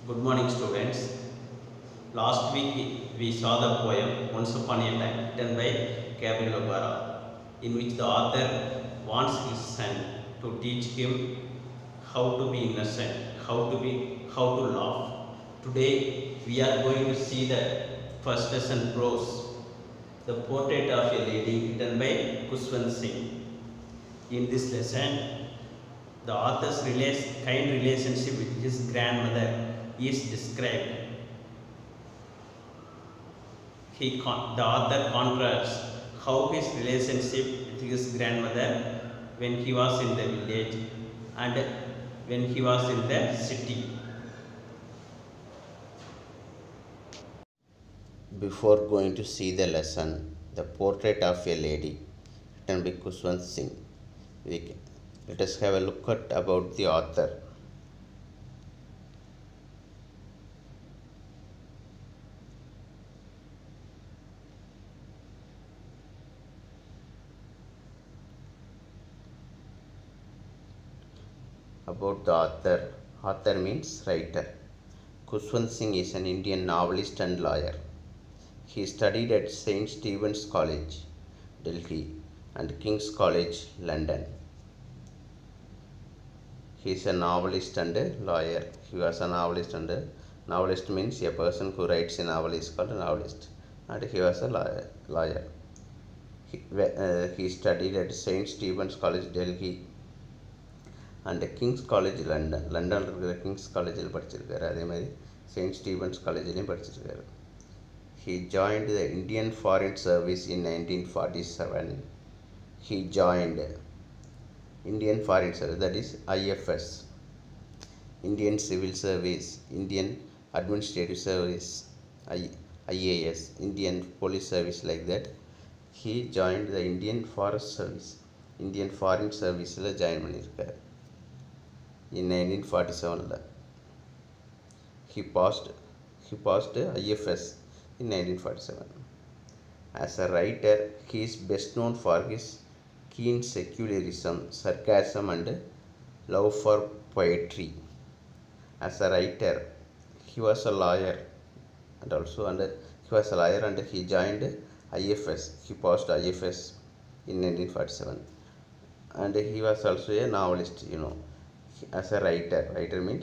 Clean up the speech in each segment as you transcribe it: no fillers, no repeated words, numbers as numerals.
Good morning, students. Last week we saw the poem Once Upon a Time written by Gabriel O'Bara, in which the author wants his son to teach him how to be innocent, how to laugh. Today we are going to see the first lesson prose, the portrait of a lady written by Kushwant Singh. In this lesson, the author's kind relationship with his grandmother is described. The author contrasts how his relationship with his grandmother when he was in the village and when he was in the city. Before going to see the lesson, the portrait of a lady, written by Kushwant Singh, let us have a look at about the author. About the author. Author means writer. Kushwant Singh is an Indian novelist and lawyer. He studied at St. Stephen's College, Delhi, and King's College, London. He is a novelist and a lawyer. He was a novelist and a novelist means a person who writes a novel is called a novelist, and he was a lawyer. He studied at St. Stephen's College, Delhi, and King's College, London. லண்டனில் இருக்கிற Kings காலேஜில் படிச்சிருக்காரு. அதே மாதிரி Saint Stevens காலேஜ்லேயும் படிச்சிருக்காரு. He joined the Indian Foreign Service in 1947. He joined Indian Foreign Service, that is IFS, Indian Civil Service, Indian Administrative Service, IAS, Indian Police Service, like that. He joined the Indian Forest Service, Indian Foreign Service join பண்ணியிருக்கார் in 1947. He passed IFS in 1947. As a writer, he is best known for his keen secularism, sarcasm, and love for poetry. As a writer, he was a lawyer, and he joined IFS. He passed IFS in 1947, and he was also a novelist. As a writer means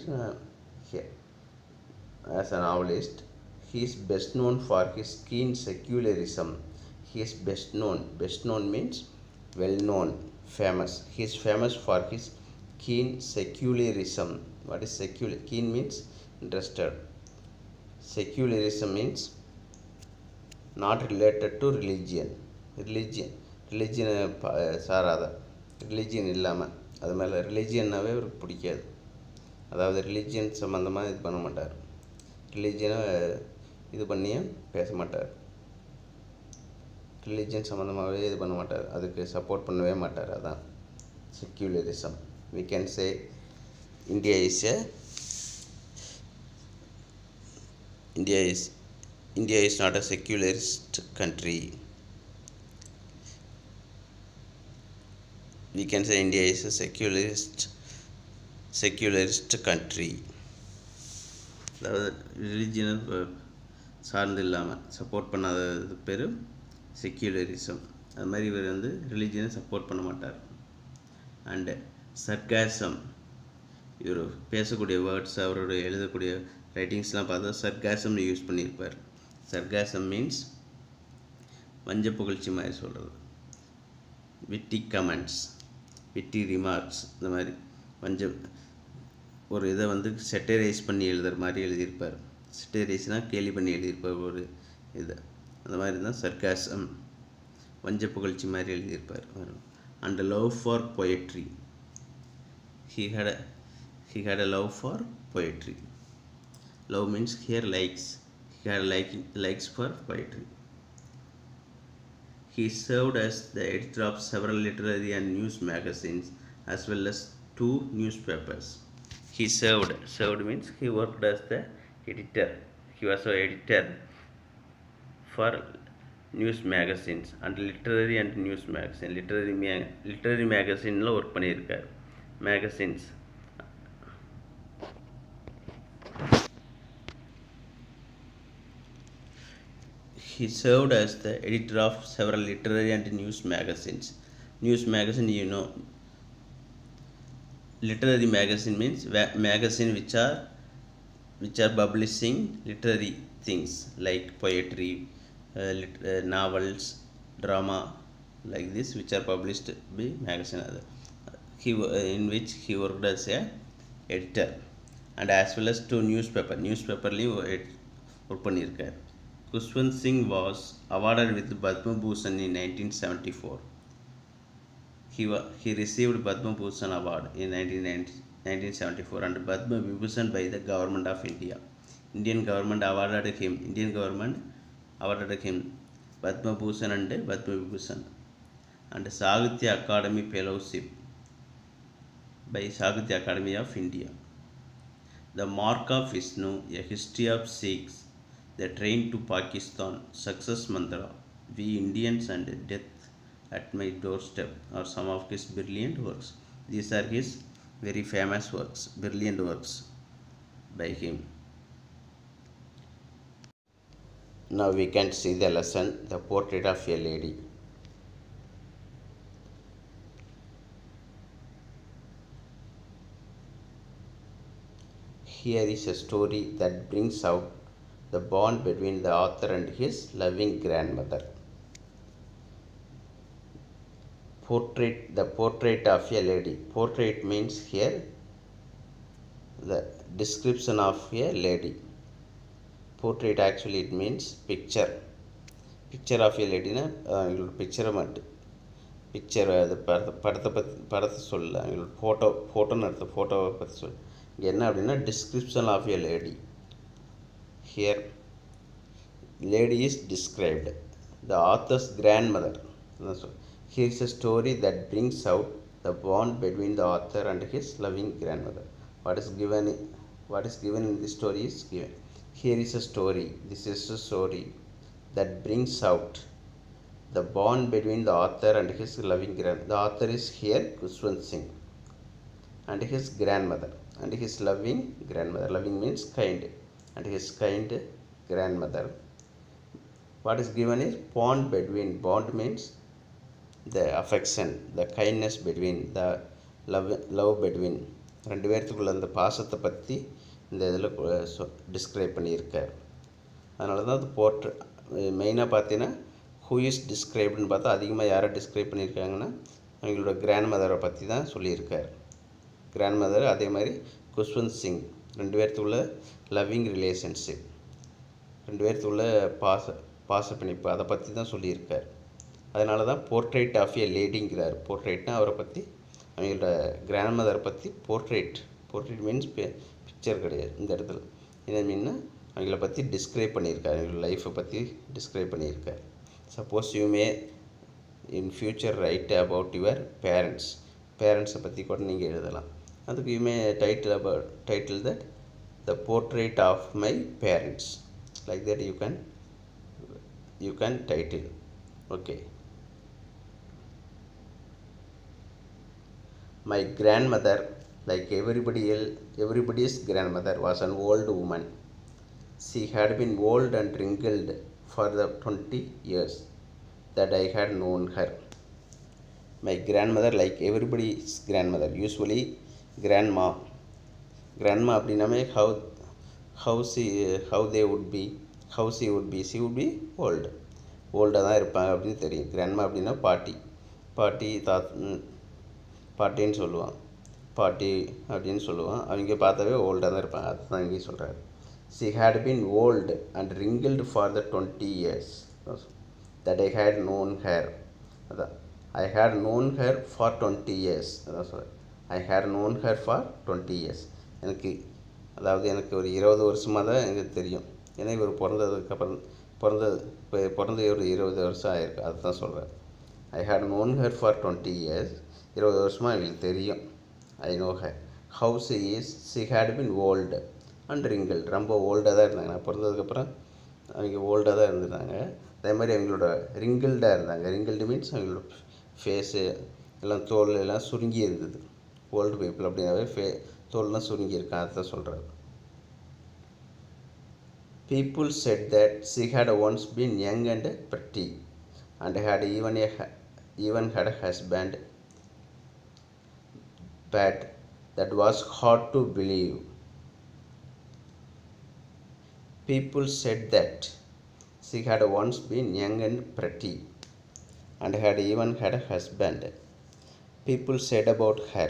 as a novelist, he is best known for his keen secularism. He is best known means well known, famous. He is famous for his keen secularism. What is secular? Keen means interested. Secularism means not related to religion சாராத religion இல்லாமல், அது மேலே ரிலிஜியன்னாவே அவருக்கு பிடிக்காது. அதாவது religion சம்மந்தமாக இது பண்ண மாட்டார், ரிலிஜியனை இது பண்ணியே பேச மாட்டார், ரிலிஜியன் சம்மந்தமாகவே இது பண்ண மாட்டார், அதுக்கு சப்போர்ட் பண்ணவே மாட்டார். அதான் secularism. we can say India is not a secularist country. We can say India is a secularist country. அதாவது ரிலிஜியனை சார்ந்து இல்லாமல் சப்போர்ட் பண்ணாதது பேர் செக்யூலரிசம். அது மாதிரி இவர் ரிலிஜியனை சப்போர்ட் பண்ண மாட்டார். அண்டு சர்காசம், இவர் பேசக்கூடிய வேர்ட்ஸ், அவருடைய எழுதக்கூடிய ரைட்டிங்ஸ்லாம் பார்த்தா சர்காசம்னு யூஸ் பண்ணியிருப்பார். சர்காசம் மீன்ஸ் வஞ்ச புகழ்ச்சி மாதிரி சொல்கிறது. விட்டி கமெண்ட்ஸ், விட்டி ரிமார்க்ஸ், இந்த மாதிரி ஒரு இதை செட்டரைஸ் பண்ணி எழுதுகிற மாதிரி எழுதியிருப்பார். செட்டரைஸ்னால் கேலி பண்ணி எழுதியிருப்பார் ஒரு இதை. அந்த மாதிரி தான் சர்காசம், வஞ்ச புகழ்ச்சி மாதிரி எழுதியிருப்பார். And love for poetry. He had a love for poetry. Love means here likes. He had likes for poetry. He served as the editor of several literary and news magazines as well as 2 newspapers. He served means he worked as the editor. He was an editor for news magazines and literary and news magazine. Literary magazine la work பண்ணியிருக்கார். Magazines. He served as the editor of several literary and news magazines. News magazine, literary magazine means magazine which are publishing literary things like poetry, novels, drama, like this, which are published by magazine. In which he worked as a editor, and as well as to newspaperலையும் work பண்ணியிருக்கார். குஷ்வந்த் சிங் was awarded with Padma Bhushan in 1974. He received Padma Bhushan award in 1974 and Padma Vibhushan by the government of India. Indian government awarded him Padma Bhushan and Padma Vibhushan and Sahitya Academy Fellowship by Sahitya Academy of India. The Mark of Vishnu, A History of Sikhs, The Train to Pakistan, Success Mantra, We Indians and Death at My Doorstep are some of his brilliant works. These are his very famous works, brilliant works by him. Now we can see the lesson, The Portrait of a Lady. Here is a story that brings out the bond between the author and his loving grandmother. The portrait of a lady. Portrait means here the description of a lady. Portrait actually it means picture. Picture of a lady na picture மட்டும் picture அது படத்தை சொல்ல ஃபோட்டோன்னு எடுத்த ஃபோட்டோவை பற்றி சொல்ல. இங்கே என்ன அப்படின்னா description of a lady. Here lady is described. The author's grandmother. Here is a story that brings out the bond between the author and his loving grandmother. What is given in this story is given. Here is a story. This is a story that brings out the bond between the author and his loving grandmother. The author is here Kushwant Singh and his grandmother and his loving grandmother. Loving means kind, and his kind grandmother. What is given is bond between. Bond means the affection, the kindness between, the love between. ரெண்டு பேர்த்துக்குள்ள அந்த பாசத்தை பற்றி இந்த இதில் describe பண்ணியிருக்கார். அதனால தான் அது மெயினாக பார்த்தீங்கன்னா ஹூ இஸ் டிஸ்கிரைப்டுன்னு பார்த்தா அதிகமாக யாரை டிஸ்கிரைப் பண்ணியிருக்காங்கன்னா அவங்களோட கிராண்ட்மதரை பற்றி தான் சொல்லியிருக்கார். கிராண்ட்மதர் அதே மாதிரி குஷ்வந்த் சிங், ரெண்டு பேர்த்துக்குள்ள லவ்விங் ரிலேஷன்ஷிப், ரெண்டு பேர்த்துக்குள்ள பாசப்பிணைப்பு, அதை பற்றி தான் சொல்லியிருக்கார். அதனால தான் போர்ட்ரேட் ஆஃப் எ லேடிங்கிறார். போர்ட்ரேட்னா அவரை பற்றி, அவங்களோட கிராண்ட்மதரை பற்றி போர்ட்ரேட் மீன்ஸ் பிக்சர் கிடையாது இந்த இடத்துல. என்ன மீன்னா அவங்கள பற்றி டிஸ்கிரைப் பண்ணியிருக்கார், அவங்களோட லைஃப்பை பற்றி டிஸ்கிரைப் பண்ணியிருக்கார். Suppose you may in future write about your பேரண்ட்ஸை பற்றி கூட நீங்கள் எழுதலாம். அதுக்கு you may title that the portrait of my parents, like that you can title. Okay. My grandmother, like everybody's grandmother, was an old woman. She had been old and wrinkled for the 20 years that I had known her. My grandmother, like everybody's grandmother, usually grandma அப்படின்னாமே how she would be, she would be ஓல்டாக தான் இருப்பாங்க அப்படின்னு தெரியும். Grandma அப்படின்னா பாட்டின்னு சொல்லுவான், பாட்டி அப்படின்னு சொல்லுவான். அவங்க பார்த்தாவே ஓல்டாக தான் இருப்பாங்க, அதுதான் இங்கேயும் சொல்கிறாரு. She had been old and wrinkled for the 20 years that I had known her. அதான் I had known her for 20 years. அதான் சொல்கிறேன், I had known her for 20 years. எனக்கு ஒரு 20 வருஷமாக தான் எனக்கு தெரியும். ஏன்னா இவர் பிறந்ததுக்கப்புறம் பிறந்து ஒரு 20 வருஷம் ஆயிருக்கு, அதுதான் சொல்கிறேன். I had known her for 20 years. 20 வருஷமாக எங்களுக்கு தெரியும். I know her. How she had been old and wrinkled. ரொம்ப ஓல்டாக தான் இருந்தாங்க. நான் பிறந்ததுக்கப்புறம் அவங்க ஓல்டாக தான் இருந்திருந்தாங்க. அதே மாதிரி அவங்களோட ரிங்கிள்டாக இருந்தாங்க. ரிங்கிள்டு மீன்ஸ் அவங்களோட ஃபேஸு எல்லாம் தோல் எல்லாம் சுருங்கி இருந்தது. ஓல்டு பீப்புள் அப்படின்னாவே தோல்லாம் சுருங்கி இருக்கான், அதுதான் சொல்கிறாரு. People said that she had once been young and pretty, and had even had a husband, but that was hard to believe. People said that she had once been young and pretty, and had even had a husband. People said about her.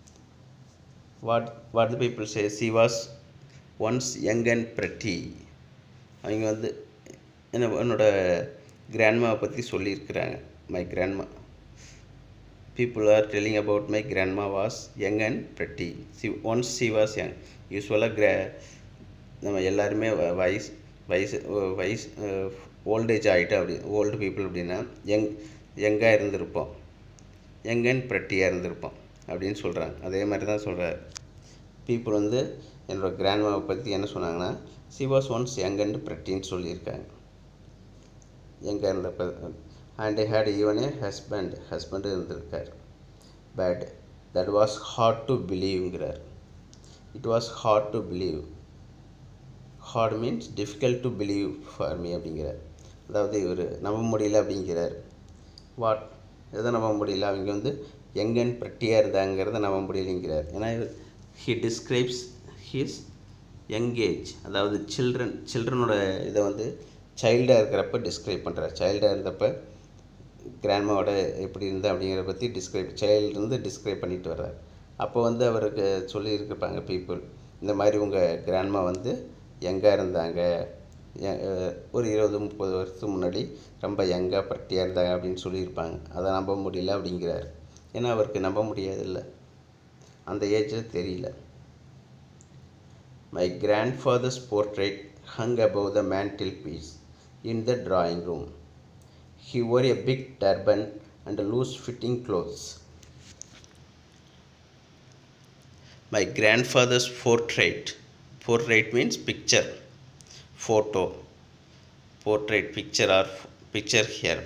What the people say? She was once young and pretty. அவங்க வந்து என்னோட கிராண்ட்மாவை பற்றி சொல்லியிருக்கிறாங்க. My grandma. People are telling about my grandma was young and pretty. Once she was young. யூஸ்வலாக நம்ம எல்லாருமே வயசு ஓல்டேஜ் ஆகிட்டு அப்படி ஓல்டு பீப்புள் அப்படின்னா யங்காக இருந்திருப்போம், யங் அண்ட் ப்ரெட்டியாக இருந்திருப்போம் அப்படின்னு சொல்கிறாங்க. அதே மாதிரி தான் சொல்கிறார். பீப்புள் வந்து என்னோடய கிராண்ட்மாவை பற்றி என்ன சொன்னாங்கன்னா, she was once young and ப்ரெட்டின்னு சொல்லியிருக்காங்க. யங்காக இருந்தப்போ. And had even a husband இருந்திருக்கார். But that was hard to பிலீவ்ங்கிறார். It was hard to believe. Hard means difficult to believe for me அப்படிங்கிறார். அதாவது இவர் நம்ப முடியல அப்படிங்கிறார். எதை நம்ப முடியல? அவங்க வந்து யங் அண்ட் ப்ரெட்டியாக இருந்தாங்கிறத நம்ப முடியலைங்கிறார். ஏன்னா he describes his young age, அதாவது சில்ட்ரனோட இதை வந்து சைல்டாக இருக்கிறப்ப டிஸ்கிரைப் பண்ணுறார். சைல்டாக இருந்தப்போ கிராண்ட்மாவோட எப்படி இருந்தால் அப்படிங்கிற பற்றி சைல்டுலேருந்து டிஸ்கிரைப் பண்ணிட்டு வர்றார். அப்போ வந்து அவருக்கு சொல்லியிருப்பாங்க பீப்புள், இந்த மாதிரி உங்கள் கிராண்ட்மா வந்து யங்காக இருந்தாங்க, ஒரு 20-30 வருஷத்துக்கு முன்னாடி ரொம்ப யங்காக பட்டியாக இருந்தாங்க அப்படின்னு சொல்லியிருப்பாங்க. அதை நம்ப முடியல அப்படிங்கிறார். ஏன்னா அவருக்கு நம்ப முடியாதில்ல, அந்த ஏஜில் தெரியல. My grandfather's portrait hung above the mantelpiece in the drawing room. He wore a big turban and loose-fitting clothes. My grandfather's portrait means picture, photo, portrait, picture or picture here.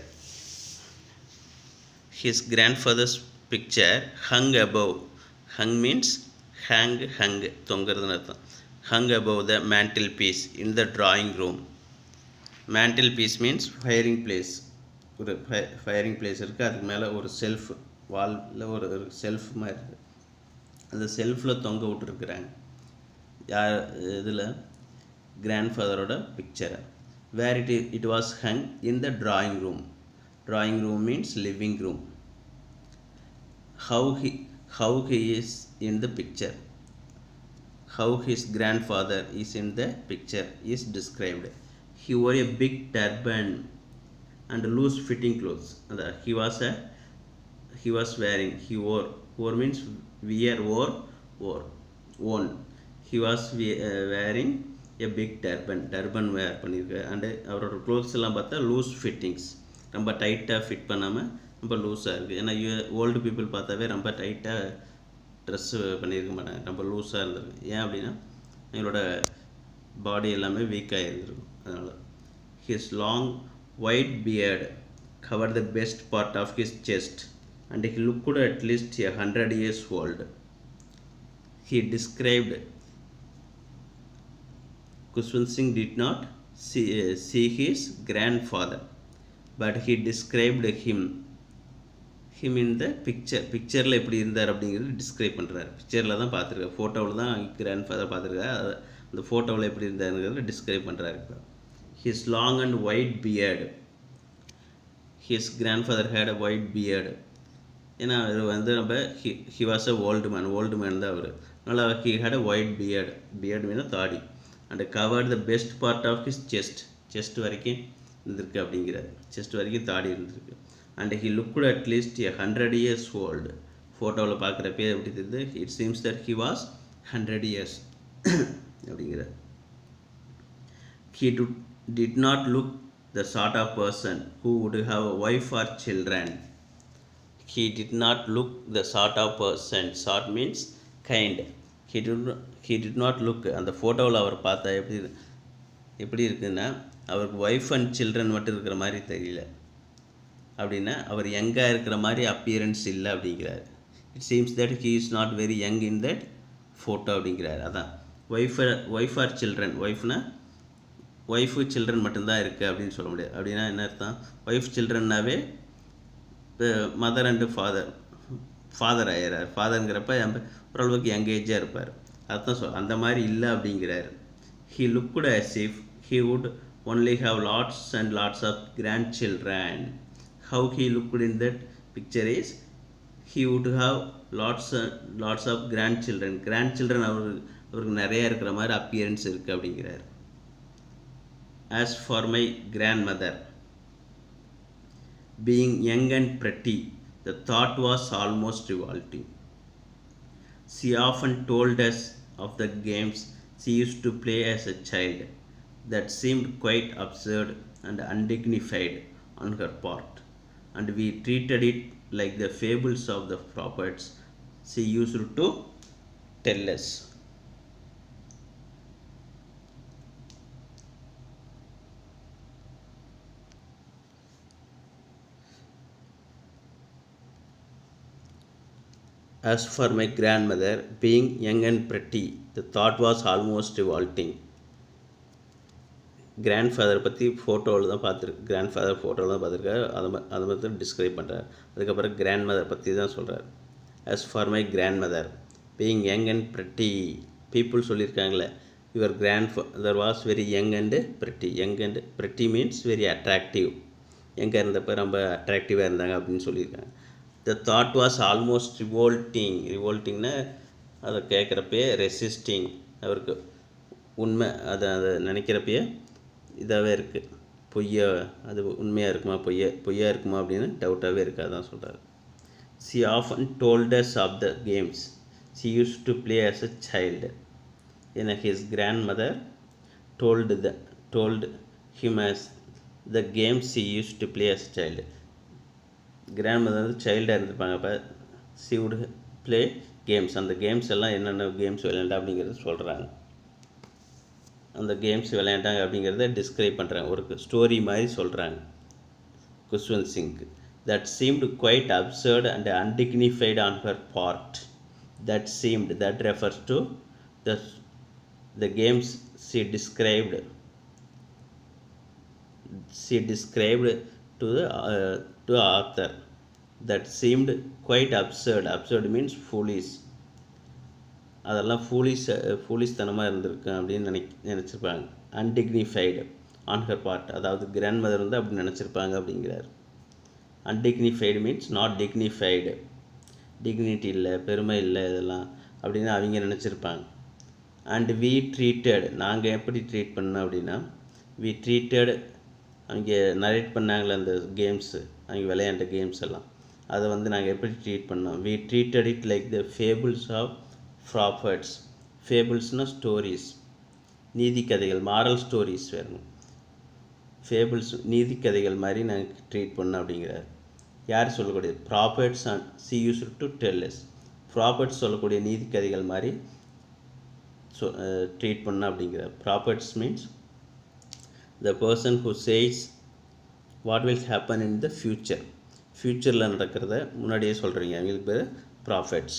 His grandfather's picture hung above. Hung means hang, தொங்குறதுன்னு அர்த்தம். Hung above the mantelpiece in the drawing room. Mantelpiece means firing place. ஒரு firing place இருக்குது, அதுக்கு மேலே ஒரு self, வாலில் ஒரு self மாதிரி இருக்குது. அந்த செல்ஃபில் தொங்க விட்டுருக்குறாங்க. யார் இதில்? கிராண்ட்ஃபாதரோட பிக்சரை. Where it was hung in the drawing room. Drawing room means living room. How he is in the picture. How his grandfather is in the picture is described. He wore a big turban and loose fitting clothes. He was wearing. He wore means wear, wore, worn. He was wearing a big turban wear பண்ணியிருக்காரு. And அவரோட clothes எல்லாம் பார்த்தா loose fittings, ரொம்ப டைட்டாக fit பண்ணாமல் ரொம்ப லூஸாக இருக்குது. ஏன்னா ஓல்டு பீப்புள் பார்த்தாவே ரொம்ப டைட்டாக ட்ரெஸ்ஸு பண்ணியிருக்க மாட்டாங்க, ரொம்ப லூஸாக இருந்திருக்கு. ஏன் அப்படின்னா எங்களோட பாடி எல்லாமே வீக்காக இருந்திருக்கும், அதனால். His long white beard covered the best part of his chest, and he looked at least 100 years old. He described. Khushwant Singh did not see his grandfather, but he described him in the picture. பிக்சரில் எப்படி இருந்தார் அப்படிங்கிறது describe பண்ணுறாரு. பிக்சரில் தான் பார்த்துருக்காரு, ஃபோட்டோவில் தான் கிராண்ட்ஃபாதர் பார்த்துருக்காரு. அந்த ஃபோட்டோவில் எப்படி இருந்தாருங்கிறத டிஸ்கிரைப் பண்ணுறாரு. இப்போ his long and white beard. His grandfather had a white beard. ஏன்னா அவர் வந்து நம்ம he was a old man தான் அவர். அதனால் he had a white beard Meena தாடி. and covered the best part of his chest வரைக்கும் இருந்திருக்கு அப்படிங்கிறார். செஸ்ட் வரைக்கும் தாடி இருந்திருக்கு. and he looked at least 100 years old. ஃபோட்டோவில் பார்க்குறப்பே எப்படி தெரியுது? it seems that he was 100 years அப்படிங்கிறார். He did not look the sort of person who would have a wife or children. He did not look the sort of person. Sort means kind. He did not look. அந்த ஃபோட்டோவில் அவர் பார்த்தா எப்படி இருக்குன்னா, அவருக்கு wife and children மட்டும் இருக்கிற மாதிரி தெரியல. அப்படின்னா அவர் யங்காக இருக்கிற மாதிரி அப்பியரன்ஸ் இல்லை அப்படிங்கிறார். It seems that he is not very young in that photo அப்படிங்கிறார். அதான் ஒய்ஃப் ஆர் சில்ட்ரன். ஒய்ஃப்னா ஒய்ஃபு சில்ட்ரன் மட்டும்தான் இருக்குது அப்படின்னு சொல்ல முடியாது. அப்படின்னா என்ன அர்த்தம்? ஒய்ஃப் சில்ட்ரன்னாவே மதர் அண்டு ஃபாதர் ஆயிடுறார். ஃபாதருங்கிறப்ப ஓரளவுக்கு யங் ஏஜாக இருப்பார். அதுதான் அந்த மாதிரி இல்லை அப்படிங்கிறார். He looked as if he would only have lots and lots of grandchildren. How he looked in that picture is he would have lots and lots of grandchildren. Grandchildren அவருக்கு நிறைய இருக்கிற மாதிரி அப்பியரன்ஸ் இருக்குது அப்படிங்கிறார். As for my grandmother, being young and pretty, the thought was almost revolting. She often told us of the games she used to play as a child that seemed quite absurd and undignified on her part, and we treated it like the fables of the prophets she used to tell us. As for my grandmother, being young and pretty, the thought was almost revolting. Grandfather பற்றி ஃபோட்டோவில் தான் grandfather ஃபோட்டோவில் தான் பார்த்துருக்காரு. அதை மாதிரி describe பண்ணுறார். அதுக்கப்புறம் கிராண்ட்மதர் பற்றி தான் சொல்கிறார். As for my grandmother, being young and pretty, people சொல்லியிருக்காங்களே, your grandfather was very young and pretty. Young and pretty means very attractive. எங்கே இருந்தப்போ ரொம்ப அட்ராக்டிவாக இருந்தாங்க அப்படின்னு சொல்லியிருக்காங்க. The thought was almost revolting. Revoltingனா அதை கேட்குறப்பே ரெசிஸ்டிங், அவருக்கு உண்மை அதை நினைக்கிறப்பயே இதாகவே இருக்குது. அது உண்மையாக இருக்குமா பொய்யா இருக்குமா அப்படின்னு டவுட்டாகவே இருக்குது. அதான் சொல்கிறார். She often told us of the games she used to play as a child. His grandmother told him as the games she used to play as a child. Grandmother வந்து சைல்டாக இருந்திருப்பாங்க. அப்போ she would play games. அந்த games எல்லாம் என்னென்ன games விளையாண்டா அப்படிங்கிறத சொல்கிறாங்க. அந்த கேம்ஸ் விளையாண்டாங்க அப்படிங்கிறத டிஸ்கிரைப் பண்ணுறாங்க. ஒரு ஸ்டோரி மாதிரி சொல்கிறாங்க Khushwant சிங்க்கு. That seemed quite absurd and undignified on her part. That refers to the games she described to the author. That seemed quite absurd. Absurd means foolish. அதெல்லாம் ஃபூலிஷ்தனமாக இருந்திருக்கு அப்படின்னு நினச்சிருப்பாங்க. அன்டிக்னிஃபைடு ஆன் ஹர் பார்ட், அதாவது grandmother வந்து அப்படி நினச்சிருப்பாங்க அப்படிங்கிறார். Undignified means not dignified, dignity இல்லை, பெருமை இல்லை, இதெல்லாம் அப்படின்னு அவங்க நினச்சிருப்பாங்க. அண்ட் வி ட்ரீட்டட், நாங்கள் எப்படி ட்ரீட் பண்ணோம் அப்படின்னா, வி ட்ரீட்டட், அவங்க நரேட் பண்ணாங்களே அந்த கேம்ஸு, அவங்க விளையாண்ட கேம்ஸ் எல்லாம், அதை வந்து நாங்கள் எப்படி ட்ரீட் பண்ணோம். We treated it like the fables of prophets. ஃபேபிள்ஸ்னால் ஸ்டோரிஸ், நீதி கதைகள், மாரல் ஸ்டோரிஸ் வேணும். ஃபேபிள்ஸ் நீதி கதைகள் மாதிரி நாங்கள் ட்ரீட் பண்ணோம் அப்படிங்கிறார். யார் சொல்லக்கூடியது? Prophets and she used to tell us. Prophets சொல்லக்கூடிய நீதி கதைகள் மாதிரி ட்ரீட் பண்ணோம் அப்படிங்கிறார். Prophets means the person who says what will happen in the future. ஃப்யூச்சரில் நடக்கிறத முன்னாடியே சொல்கிறீங்க, அவங்களுக்கு பேர் prophets.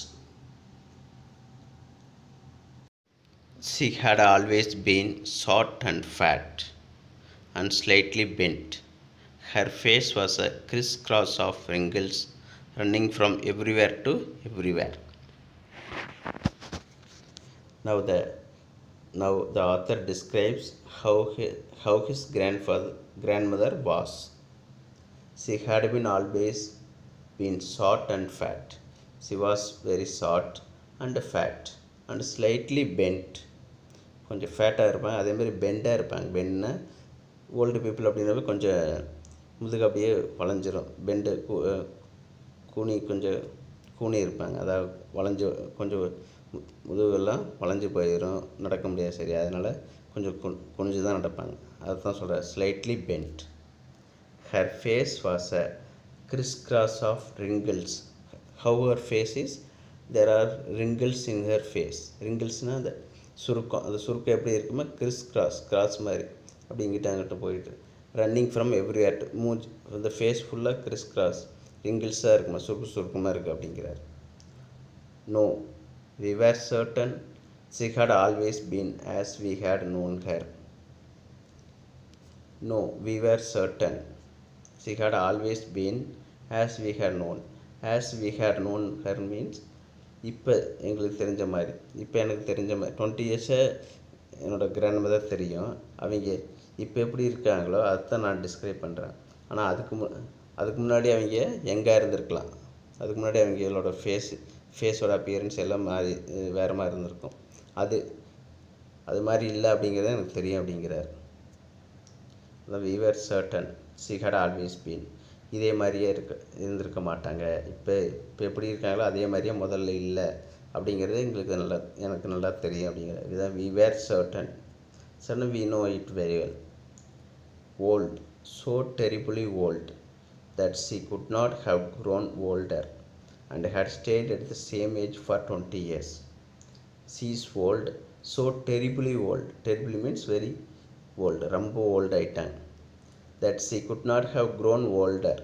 She had always been short and fat and slightly bent. Her face was a crisscross of wrinkles running from everywhere to everywhere. Now the author describes how his grandmother was. She had always been short and fat. She was very short and fat and slightly bent. கொஞ்சம் ஃபேட்டாக இருப்பாங்க, அதேமாதிரி பெண்டாக இருப்பாங்க. பெண்ட்னா old people அப்படிங்கிறப்ப கொஞ்சம் முதுகு அப்படியே வளைஞ்சிரும். Bend கொஞ்சம் கூனி இருப்பாங்க, அதாவது வளைஞ்சு கொஞ்சம் முதுகெல்லாம் வளைஞ்சு போயிடும், நடக்க முடியாது சரி, அதனால் கொஞ்சம் குனிஞ்சு தான் நடப்பாங்க. அதுதான் சொல்கிறேன், slightly bent. Her face was a crisscross of wrinkles. How her face is, there are wrinkles in her face. wrinklesனால் அந்த சுருக்கம், அந்த சுருக்கம் எப்படி இருக்குமா, கிராஸ் மாதிரி அப்படி இங்கிட்ட அங்கிட்ட போயிட்டு, ரன்னிங் ஃப்ரம் எவ்ரிவேர் டு, மூஞ்சி அந்த ஃபேஸ் ஃபுல்லாக கிராஸ் ரிங்கிள்ஸாக இருக்குமா, சுருக்கமாக இருக்குது அப்படிங்கிறார். No, we were certain she had always been as we had known her. No, we were certain. She had always been as we had known. As we had known her means இப்போ எங்களுக்கு தெரிஞ்ச மாதிரி, இப்போ எனக்கு தெரிஞ்ச மாதிரி 20 இயர்ஸை என்னோடய grand mother தெரியும். அவங்க இப்போ எப்படி இருக்காங்களோ அதுதான் நான் டிஸ்கிரைப் பண்ணுறேன். ஆனால் அதுக்கு முன்னாடி அவங்க எங்கே இருந்திருக்கலாம். அதுக்கு முன்னாடி அவங்களோட ஃபேஸோட அப்பியரன்ஸ் எல்லாம் மாறி வேறு மாதிரி இருந்திருக்கும். அது மாதிரி இல்லை அப்படிங்கிறத எனக்கு தெரியும் அப்படிங்கிறார். அதான் we were certain she had always been. இதே மாதிரியே இருந்திருக்க மாட்டாங்க. இப்போ எப்படி இருக்காங்களோ அதே மாதிரியே முதல்ல இல்லை அப்படிங்கிறது எனக்கு நல்லா தெரியும் அப்படிங்கிறது. இதுதான் we were certain. Certain we know it very well. Old, so terribly old that she could not have grown older and had stayed at the same age for 20 years. She is old, so terribly old. Terribly means very old. ரொம்ப old ஆயிட்டாங்க. That she could not have grown older.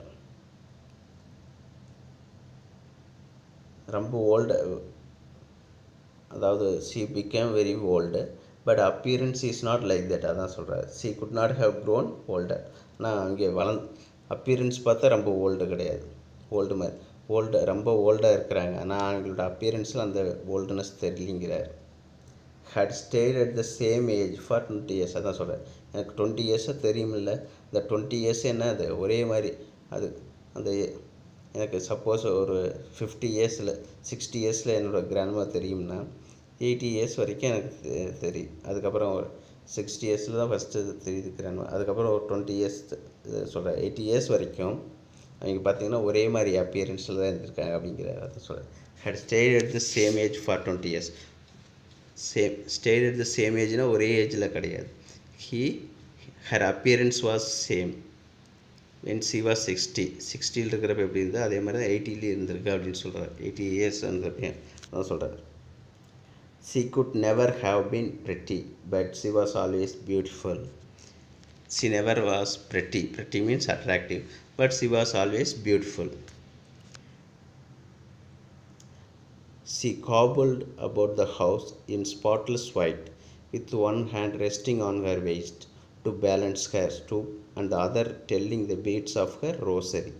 ரொம்ப old, அதாவது she became very old, but appearance is not like that. அதான் சொல்கிறார். she could not have grown older. ஆனால் அங்கே appearance பார்த்தா ரொம்ப ஓல்டு கிடையாது. ரொம்ப ஓல்டாக இருக்கிறாங்க. ஆனால் அவங்களோட appearanceல அந்த ஓல்டுனஸ் தெரியலிங்கிறார். had stayed at the same age for 20 years. அதான் சொல்கிறேன். எனக்கு 20 இயர்ஸாக தெரியுமில்ல. இந்த 20 இயர்ஸ் என்ன, அது ஒரே மாதிரி அந்த எனக்கு சப்போஸ் ஒரு 50 இயர்ஸில் 60 இயர்ஸில் என்னோடய கிராண்ட்மா தெரியும்னா 80 இயர்ஸ் வரைக்கும் எனக்கு தெரியும். அதுக்கப்புறம் ஒரு 60 இயர்ஸில் தான் ஃபஸ்ட்டு தெரியுது கிராண்ட்மா. அதுக்கப்புறம் ஒரு 20 இயர்ஸ் சொல்கிறேன். 80 இயர்ஸ் வரைக்கும் அவங்க பார்த்திங்கன்னா ஒரே மாதிரி அப்பியரன்ஸில் தான் இருந்திருக்காங்க அப்படிங்கிறார். அதை சொல்கிறேன். had stayed at the same age for 20 years. stayed at the same age-னா ஒரே ஏஜில் கிடையாது. her appearance was same when she was 60 இருக்கிறப்ப எப்படி இருந்தால் அதே மாதிரி தான் 80 இருந்திருக்கு அப்படின்னு சொல்கிறார். 80 இயர்ஸ் இருந்திருக்கேன் அதான் சொல்கிறார். she could never have been pretty but she was always beautiful. she never was pretty means attractive, but she was always beautiful. She hobbled about the house in spotless white, with one hand resting on her waist to balance her stoop and the other telling the beads of her rosary.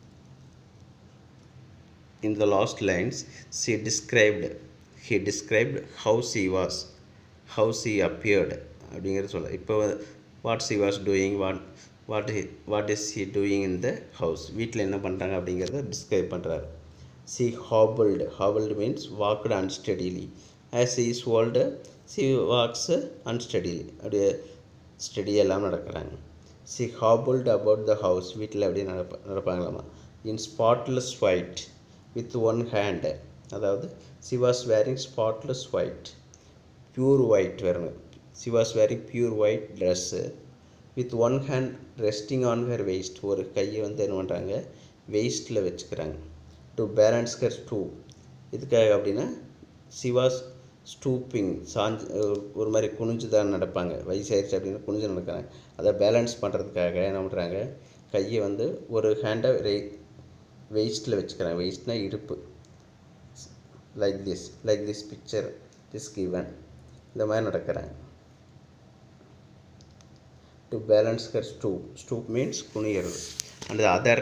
In the last lines, he described how she appeared. அப்படிங்கிற சொல்ல இப்போ what she was doing, what is she doing in the house, வீட்டில் என்ன பண்ணுறாங்க அப்படிங்கிறத describe பண்ணுறாரு. she hobbled means walked unsteadily. as she is older she walks unsteadily. அப்படியே ஸ்டடியாக எல்லாம் நடக்கிறாங்க. she hobbled about the house, வீட்டில் அப்படியே நடப்பாங்களாமா. in spotless white with one hand, அதாவது she was wearing spotless white, pure white வரணும். she was wearing pure white dress with one hand resting on her waist. ஒரு கையை என்ன பண்ணுறாங்க வெயிஸ்ட்டில் வச்சுக்கிறாங்க. to balance her stoop, இதுக்காக அப்படின்னா she was stooping, ஒரு மாதிரி குனிஞ்சு தான் நடப்பாங்க. வயசாயிருச்சு அப்படின்னா குனிஞ்சு நடக்கிறாங்க. அதை பேலன்ஸ் பண்ணுறதுக்காக என்ன பண்ணுறாங்க, கையை ஒரு ஹேண்டை வெயிஸ்ட்டில் வச்சுக்கிறாங்க. வெயிஸ்ட்னா இடுப்பு. Like this picture is given. இந்த மாதிரி நடக்கிறாங்க. to balance her stoop means குனியறது. and the other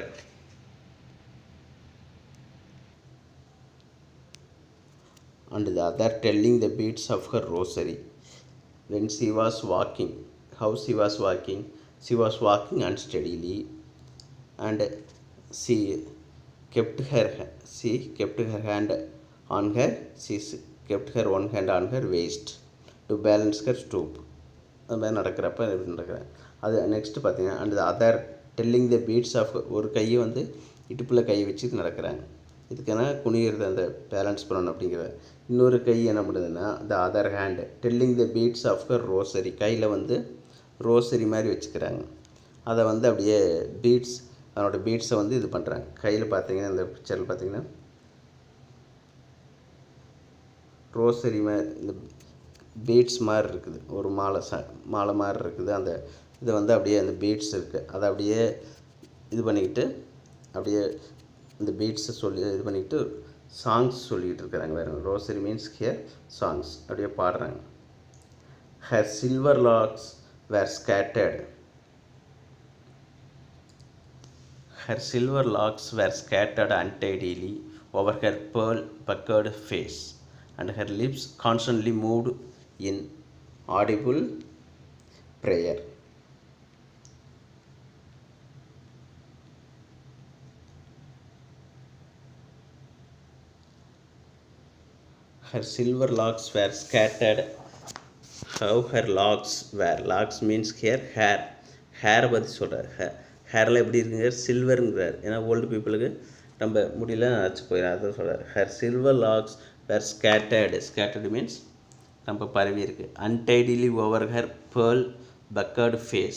telling the beads of her rosary. When she was walking, how she was walking unsteadily, and she kept her hand on her, she kept her one hand on her waist to balance her stoop. அது மாதிரி நடக்கிறப்ப எப்படி நடக்கிறேன். அது next பார்த்தீங்கன்னா and the other telling the beads of, ஒரு கையை இடுப்பில் கை வச்சு நடக்கிறாங்க. இதுக்கான குனிகிறது அந்த பேலன்ஸ் பண்ணணும் அப்படிங்கிற. இன்னொரு கை என்ன பண்ணுதுன்னா the other hand telling the beads of her rosary, கையில் ரோசரி மாதிரி வச்சுக்கிறாங்க. அதை அப்படியே பீட்ஸ், அதனோட பீட்ஸை இது பண்ணுறாங்க. கையில் பார்த்தீங்கன்னா இந்த பிக்சரில் பார்த்தீங்கன்னா ரோசரி மாதிரி இந்த பீட்ஸ் மாதிரி இருக்குது. ஒரு மாலை மாதிரி இருக்குது. அந்த இது அப்படியே அந்த பீட்ஸ் இருக்குது. அதை அப்படியே இது பண்ணிக்கிட்டு அப்படியே இந்த பீட்ஸை இது பண்ணிக்கிட்டு சாங்ஸ் சொல்லிகிட்டு இருக்கிறாங்க. வேறு ரோசரி மீன்ஸ் ஹியர் சாங்ஸ் அப்படியே பாடுறாங்க. her silver locks were scattered Her silver locks were scattered untidily over her pearl-puckered face, and her lips constantly moved in audible prayer. Her silver locks were scattered. How her locks were. Locks means here hair. ஹேரை பற்றி சொல்கிறார். ஹேரில் எப்படி இருக்குங்க சில்வருங்கிறார். ஏன்னா old பீப்புளுக்கு நம்ம முடியெல்லாம் அரைச்சி போயிடும். அதான் சொல்கிறார். Her silver locks were scattered. Scattered means நம்ம பரவி இருக்கு. Untidily over her pearl puckered face.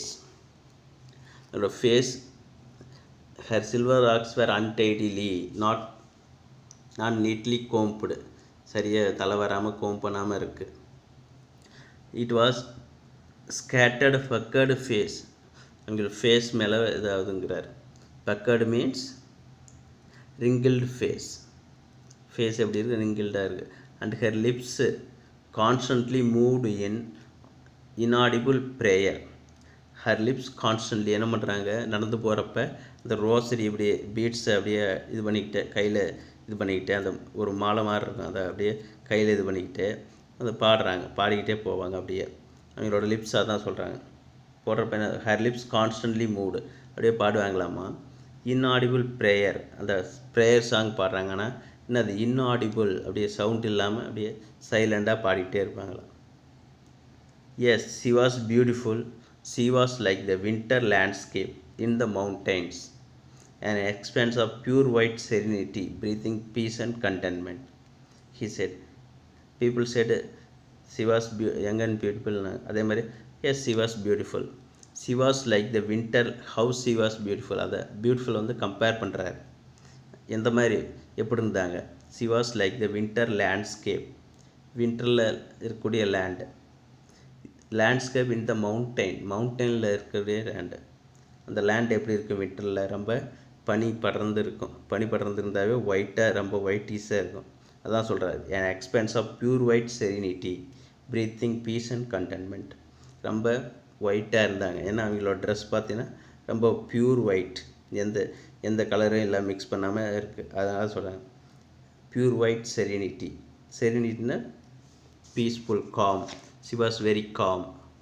அதோட face her silver locks were untidily not neatly combed. சரியாக தலை வராமல் கோம் பண்ணாமல் இருக்குது. It was scattered puckered face. அவங்களோட ஃபேஸ் மேலே இதாகுதுங்கிறார். Puckered means wrinkled face. Face எப்படி இருக்குது ரிங்கிள்டாக இருக்குது. And her lips constantly moved in inaudible prayer. Her lips constantly என்ன பண்ணுறாங்க நடந்து போகிறப்ப அந்த ரோசரி அப்படியே பீட்ஸை அப்படியே இது பண்ணிக்கிட்டு கையில் இது பண்ணிக்கிட்டு அந்த ஒரு மாலை மாதிரி இருக்கும் அதை அப்படியே கையில் இது பண்ணிக்கிட்டு அதை பாடுறாங்க. பாடிக்கிட்டே போவாங்க. அப்படியே அவங்களோட லிப்ஸாக தான் சொல்கிறாங்க. போடுறப்ப ஹர் லிப்ஸ் கான்ஸ்டன்ட்லி மூடு அப்படியே பாடுவாங்களாமா. இன்ஆடிபிள் ப்ரேயர் அந்த ப்ரேயர் சாங் பாடுறாங்கன்னா இன்னும் அது இன்ஆடிபிள் அப்படியே சவுண்ட் இல்லாமல் அப்படியே சைலண்டாக பாடிக்கிட்டே இருப்பாங்களாம். Yes she was beautiful. She was like the winter landscape in the mountains, an expanse of pure white serenity breathing peace and contentment, he said. People said she was young and beautiful. அதே மாதிரி yes she was beautiful. She was like the winter. How she was beautiful. அதை beautiful வந்து compare பண்ணுறாரு. எந்த மாதிரி எப்படி இருந்தாங்க. she was like the winter landscape. வின்டரில் இருக்கக்கூடிய லேண்ட்ஸ்கேப் இன் த மவுண்டெயினில் இருக்கக்கூடிய லேண்டு. அந்த லேண்ட் எப்படி இருக்கும் வின்டரில் ரொம்ப பனி படர்ந்து இருக்கும். பனி படர்ந்து இருந்தாவே ஒயிட்டாக ரொம்ப ஒயிட்டீஸாக இருக்கும். அதான் சொல்கிறாரு. an expanse of pure white serenity breathing peace and contentment. ரொம்ப ஒயிட்டாக இருந்தாங்க. ஏன்னா அவங்களோட ட்ரெஸ் பார்த்தீங்கன்னா ரொம்ப பியூர் ஒயிட். எந்த கலரும் எல்லாம் மிக்ஸ் பண்ணாமல் இருக்குது. அதனால் சொல்கிறாங்க பியூர் ஒயிட் செரினிட்டி. செரினிட்டினா peaceful calm. she was very calm.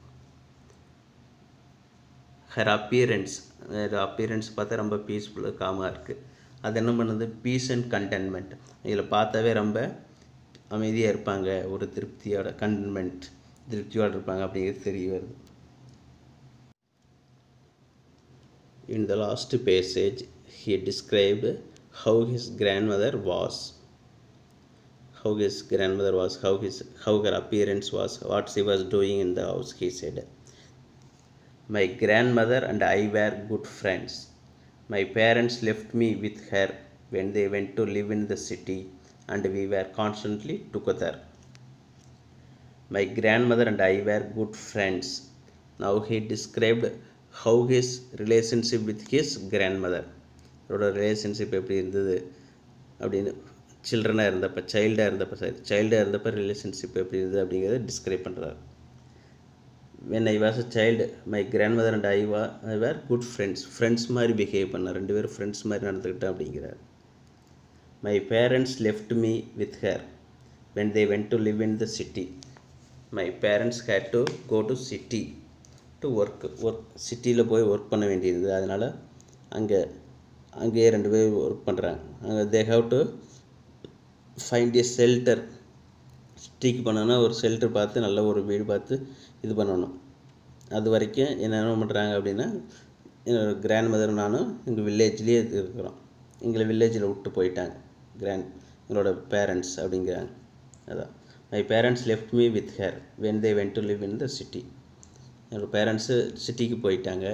her appearance பார்த்தா ரொம்ப பீஸ்ஃபுல்லாக காமாக இருக்குது. அது என்ன பண்ணுது பீஸ் அண்ட் கண்டென்ட்மெண்ட். இதில் பார்த்தாவே ரொம்ப அமைதியாக இருப்பாங்க. ஒரு திருப்தியோட திருப்தியோடு இருப்பாங்க அப்படிங்கிறது தெரிய வருது. In the last passage he described how his grandmother was, how her appearance was, what she was doing in the house. He said, my grandmother and I were good friends. My parents left me with her when they went to live in the city and we were constantly together. My grandmother and I were good friends. Now he described how his relationship with his grandmother. அவரோட relationship எப்படி இருந்தது அப்படின்னு சைல்டாக இருந்தப்போ relationship எப்படி இருந்தது அப்படிங்கிறத describe பண்ணுறாரு. when I was a child my grandmother and I were good friends. Friends மாதிரி பிஹேவ் பண்ணார். ரெண்டு பேரும் ஃப்ரெண்ட்ஸ் மாதிரி நடந்துக்கிட்டேன் அப்படிங்கிறார். my parents left me with her when they went to live in the city. my parents had to go to city to work. சிட்டியில் போய் work பண்ண வேண்டியிருந்தது. அதனால் அங்கேயே ரெண்டு பேர் ஒர்க் பண்ணுறாங்க. அங்கே they have to find a shelter. சிட்டிக்கு போனோன்னா ஒரு ஷெல்டர் பார்த்து நல்ல ஒரு வீடு பார்த்து இது பண்ணணும். அது வரைக்கும் என்ன பண்ணுறாங்க அப்படின்னா என்னோட கிராண்ட் மதரும் நானும் எங்கள் வில்லேஜ்லேயே இருக்கிறோம். எங்களை வில்லேஜில் விட்டு போயிட்டாங்க எங்களோட பேரண்ட்ஸ் அப்படிங்கிறாங்க. அதான் my parents left me with her when they went to live in the city. என்னோடய பேரண்ட்ஸு சிட்டிக்கு போயிட்டாங்க.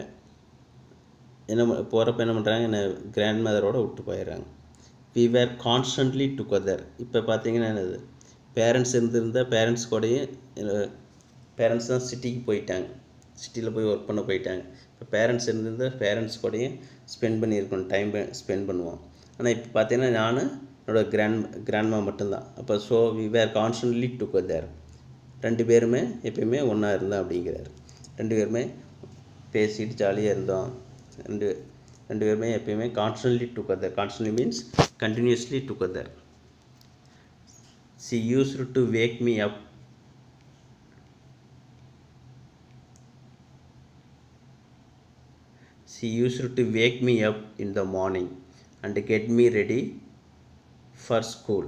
போகிறப்ப என்ன பண்ணுறாங்க என்னை கிராண்ட் மதரோடு விட்டு போயிடுறாங்க. We were constantly together. இப்போ பார்த்தீங்கன்னா என்னது பேரண்ட்ஸ் இருந்திருந்தால் பேரண்ட்ஸ் கூடயும் பேரண்ட்ஸ் தான் சிட்டிக்கு போயிட்டாங்க. சிட்டியில் போய் ஒர்க் பண்ண போயிட்டாங்க. இப்போ பேரண்ட்ஸ் இருந்திருந்தால் பேரண்ட்ஸ் கூடயும் ஸ்பெண்ட் பண்ணியிருக்கணும், டைம் ஸ்பெண்ட் பண்ணுவோம். ஆனால் இப்போ பார்த்தீங்கன்னா நான் என்னோடய கிராண்ட்மா மட்டும்தான். அப்போ so we were constantly together. ரெண்டு பேருமே எப்பயுமே ஒன்றா இருந்தோம் அப்படிங்கிறார். ரெண்டு பேருமே பேசிட்டு ஜாலியாக இருந்தோம். ரெண்டு பேருமே எப்பயுமே constantly together. Constantly means continuously together. she used to wake me up she used to wake me up in the morning and get me ready for school.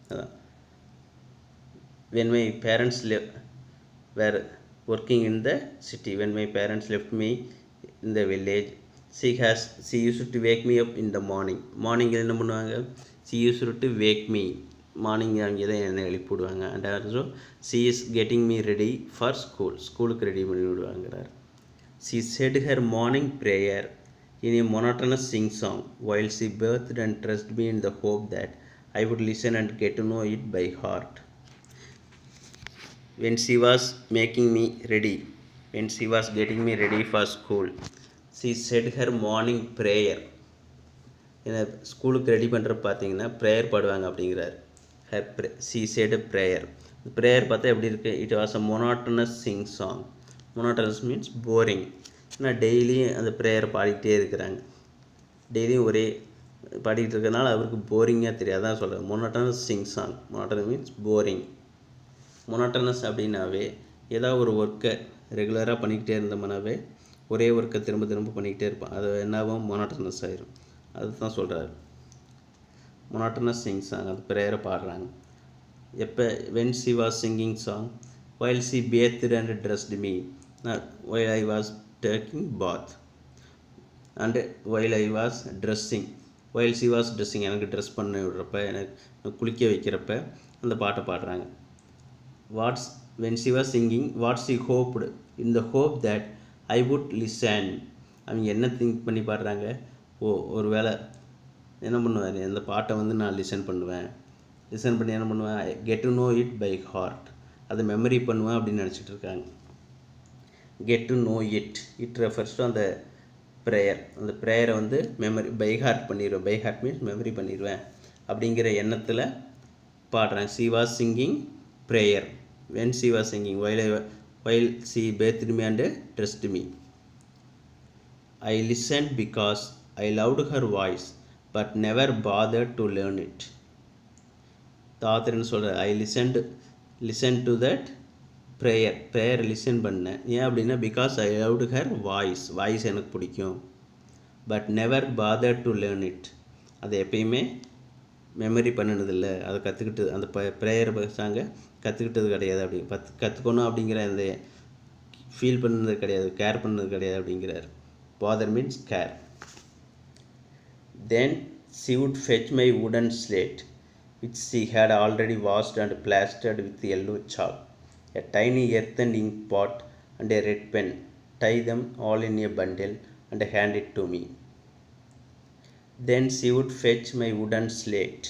When my parents were working in the city, when my parents left me in the village, she used to wake me up in the morning. Morning என்ன பண்ணுவாங்க, she used to wake me, morning அங்கே தான் என்னை எழுப்பிவிடுவாங்க. And also she is getting me ready for school, ஸ்கூலுக்கு ready பண்ணி விடுவாங்கிறார். she said her morning prayer in a monotonous sing song while she bathed and trusted me in the hope that I would listen and get to know it by heart. When she was getting me ready for school, she said her morning prayer. ஏன்னா ஸ்கூலுக்கு ready பண்ணுற பார்த்தீங்கன்னா prayer பாடுவாங்க அப்படிங்கிறார். she said a prayer. Prayer பார்த்தா எப்படி இருக்குது, it was a monotonous sing song. monotonous means boring. ஏன்னா டெய்லியும் அந்த ப்ரேயர் பாடிக்கிட்டே இருக்கிறாங்க, டெய்லியும் ஒரே பாடிக்கிட்டு இருக்கிறதுனால அவருக்கு போரிங்காக தெரியாது. தான் சொல்கிறேன் monotonous sing song. monotonous மீன்ஸ் போரிங். monotonous அப்படின்னாவே ஏதாவது ஒரு ஒர்க்கை ரெகுலராக பண்ணிக்கிட்டே இருந்தோம்னாவே ஒரே ஒர்க்கை திரும்ப திரும்ப பண்ணிக்கிட்டே இருப்பான், அது என்னாகும் monotonous ஆயிரும். அதுதான் சொல்கிறாரு monotonous sing song. அது ப்ரேயரை பாடுறாங்க. எப்போ when she was singing song while she bathed and dressed me, while I was taking bath, and while I was dressing, while she was dressing, எனக்கு ட்ரெஸ் பண்ண விடுறப்ப, எனக்கு குளிக்க வைக்கிறப்ப அந்த பாட்டை பாடுறாங்க. when she was singing what she hoped, in the hope that I would listen. அவங்க என்ன திங்க் பண்ணி பாடுறாங்க, ஒரு வேளை என்ன பண்ணுவார், இந்த பாட்டை நான் லிசன் பண்ணி என்ன பண்ணுவேன், get to know it by heart, அதை மெமரி பண்ணுவேன் அப்படின்னு நினச்சிட்டு இருக்காங்க. Get to know it refers to அந்த ப்ரேயர். அந்த ப்ரேயரை மெமரி பை ஹார்ட் பண்ணிடுவேன். பை ஹார்ட் மீன்ஸ் மெமரி பண்ணிடுவேன் அப்படிங்கிற எண்ணத்தில் பாடுறேன். she was singing prayer when she was singing while she bathed me and dressed me. I listened because I loved her voice but never bothered to learn it. The author என்ன சொல்கிறார், I listened to that prayer listen பண்ணேன். ஏன் அப்படின்னா because I loved her voice எனக்கு பிடிக்கும். but never bothered to learn it, அதை எப்பயுமே memory பண்ணினதில்லை, அதை கற்றுக்கிட்டு அந்த ப்ரேயர் சாங்கை கற்றுக்கிட்டது கிடையாது. அப்படி கற்றுக்கணும் அப்படிங்கிற அந்த ஃபீல் பண்ணது கிடையாது, கேர் பண்ணது கிடையாது அப்படிங்கிறார். bother means care. Then she would fetch my wooden slate which she had already washed and plastered with yellow chalk, a tiny earthen ink pot and a red pen, tie them all in a bundle and hand it to me. Then she would fetch my wooden slate.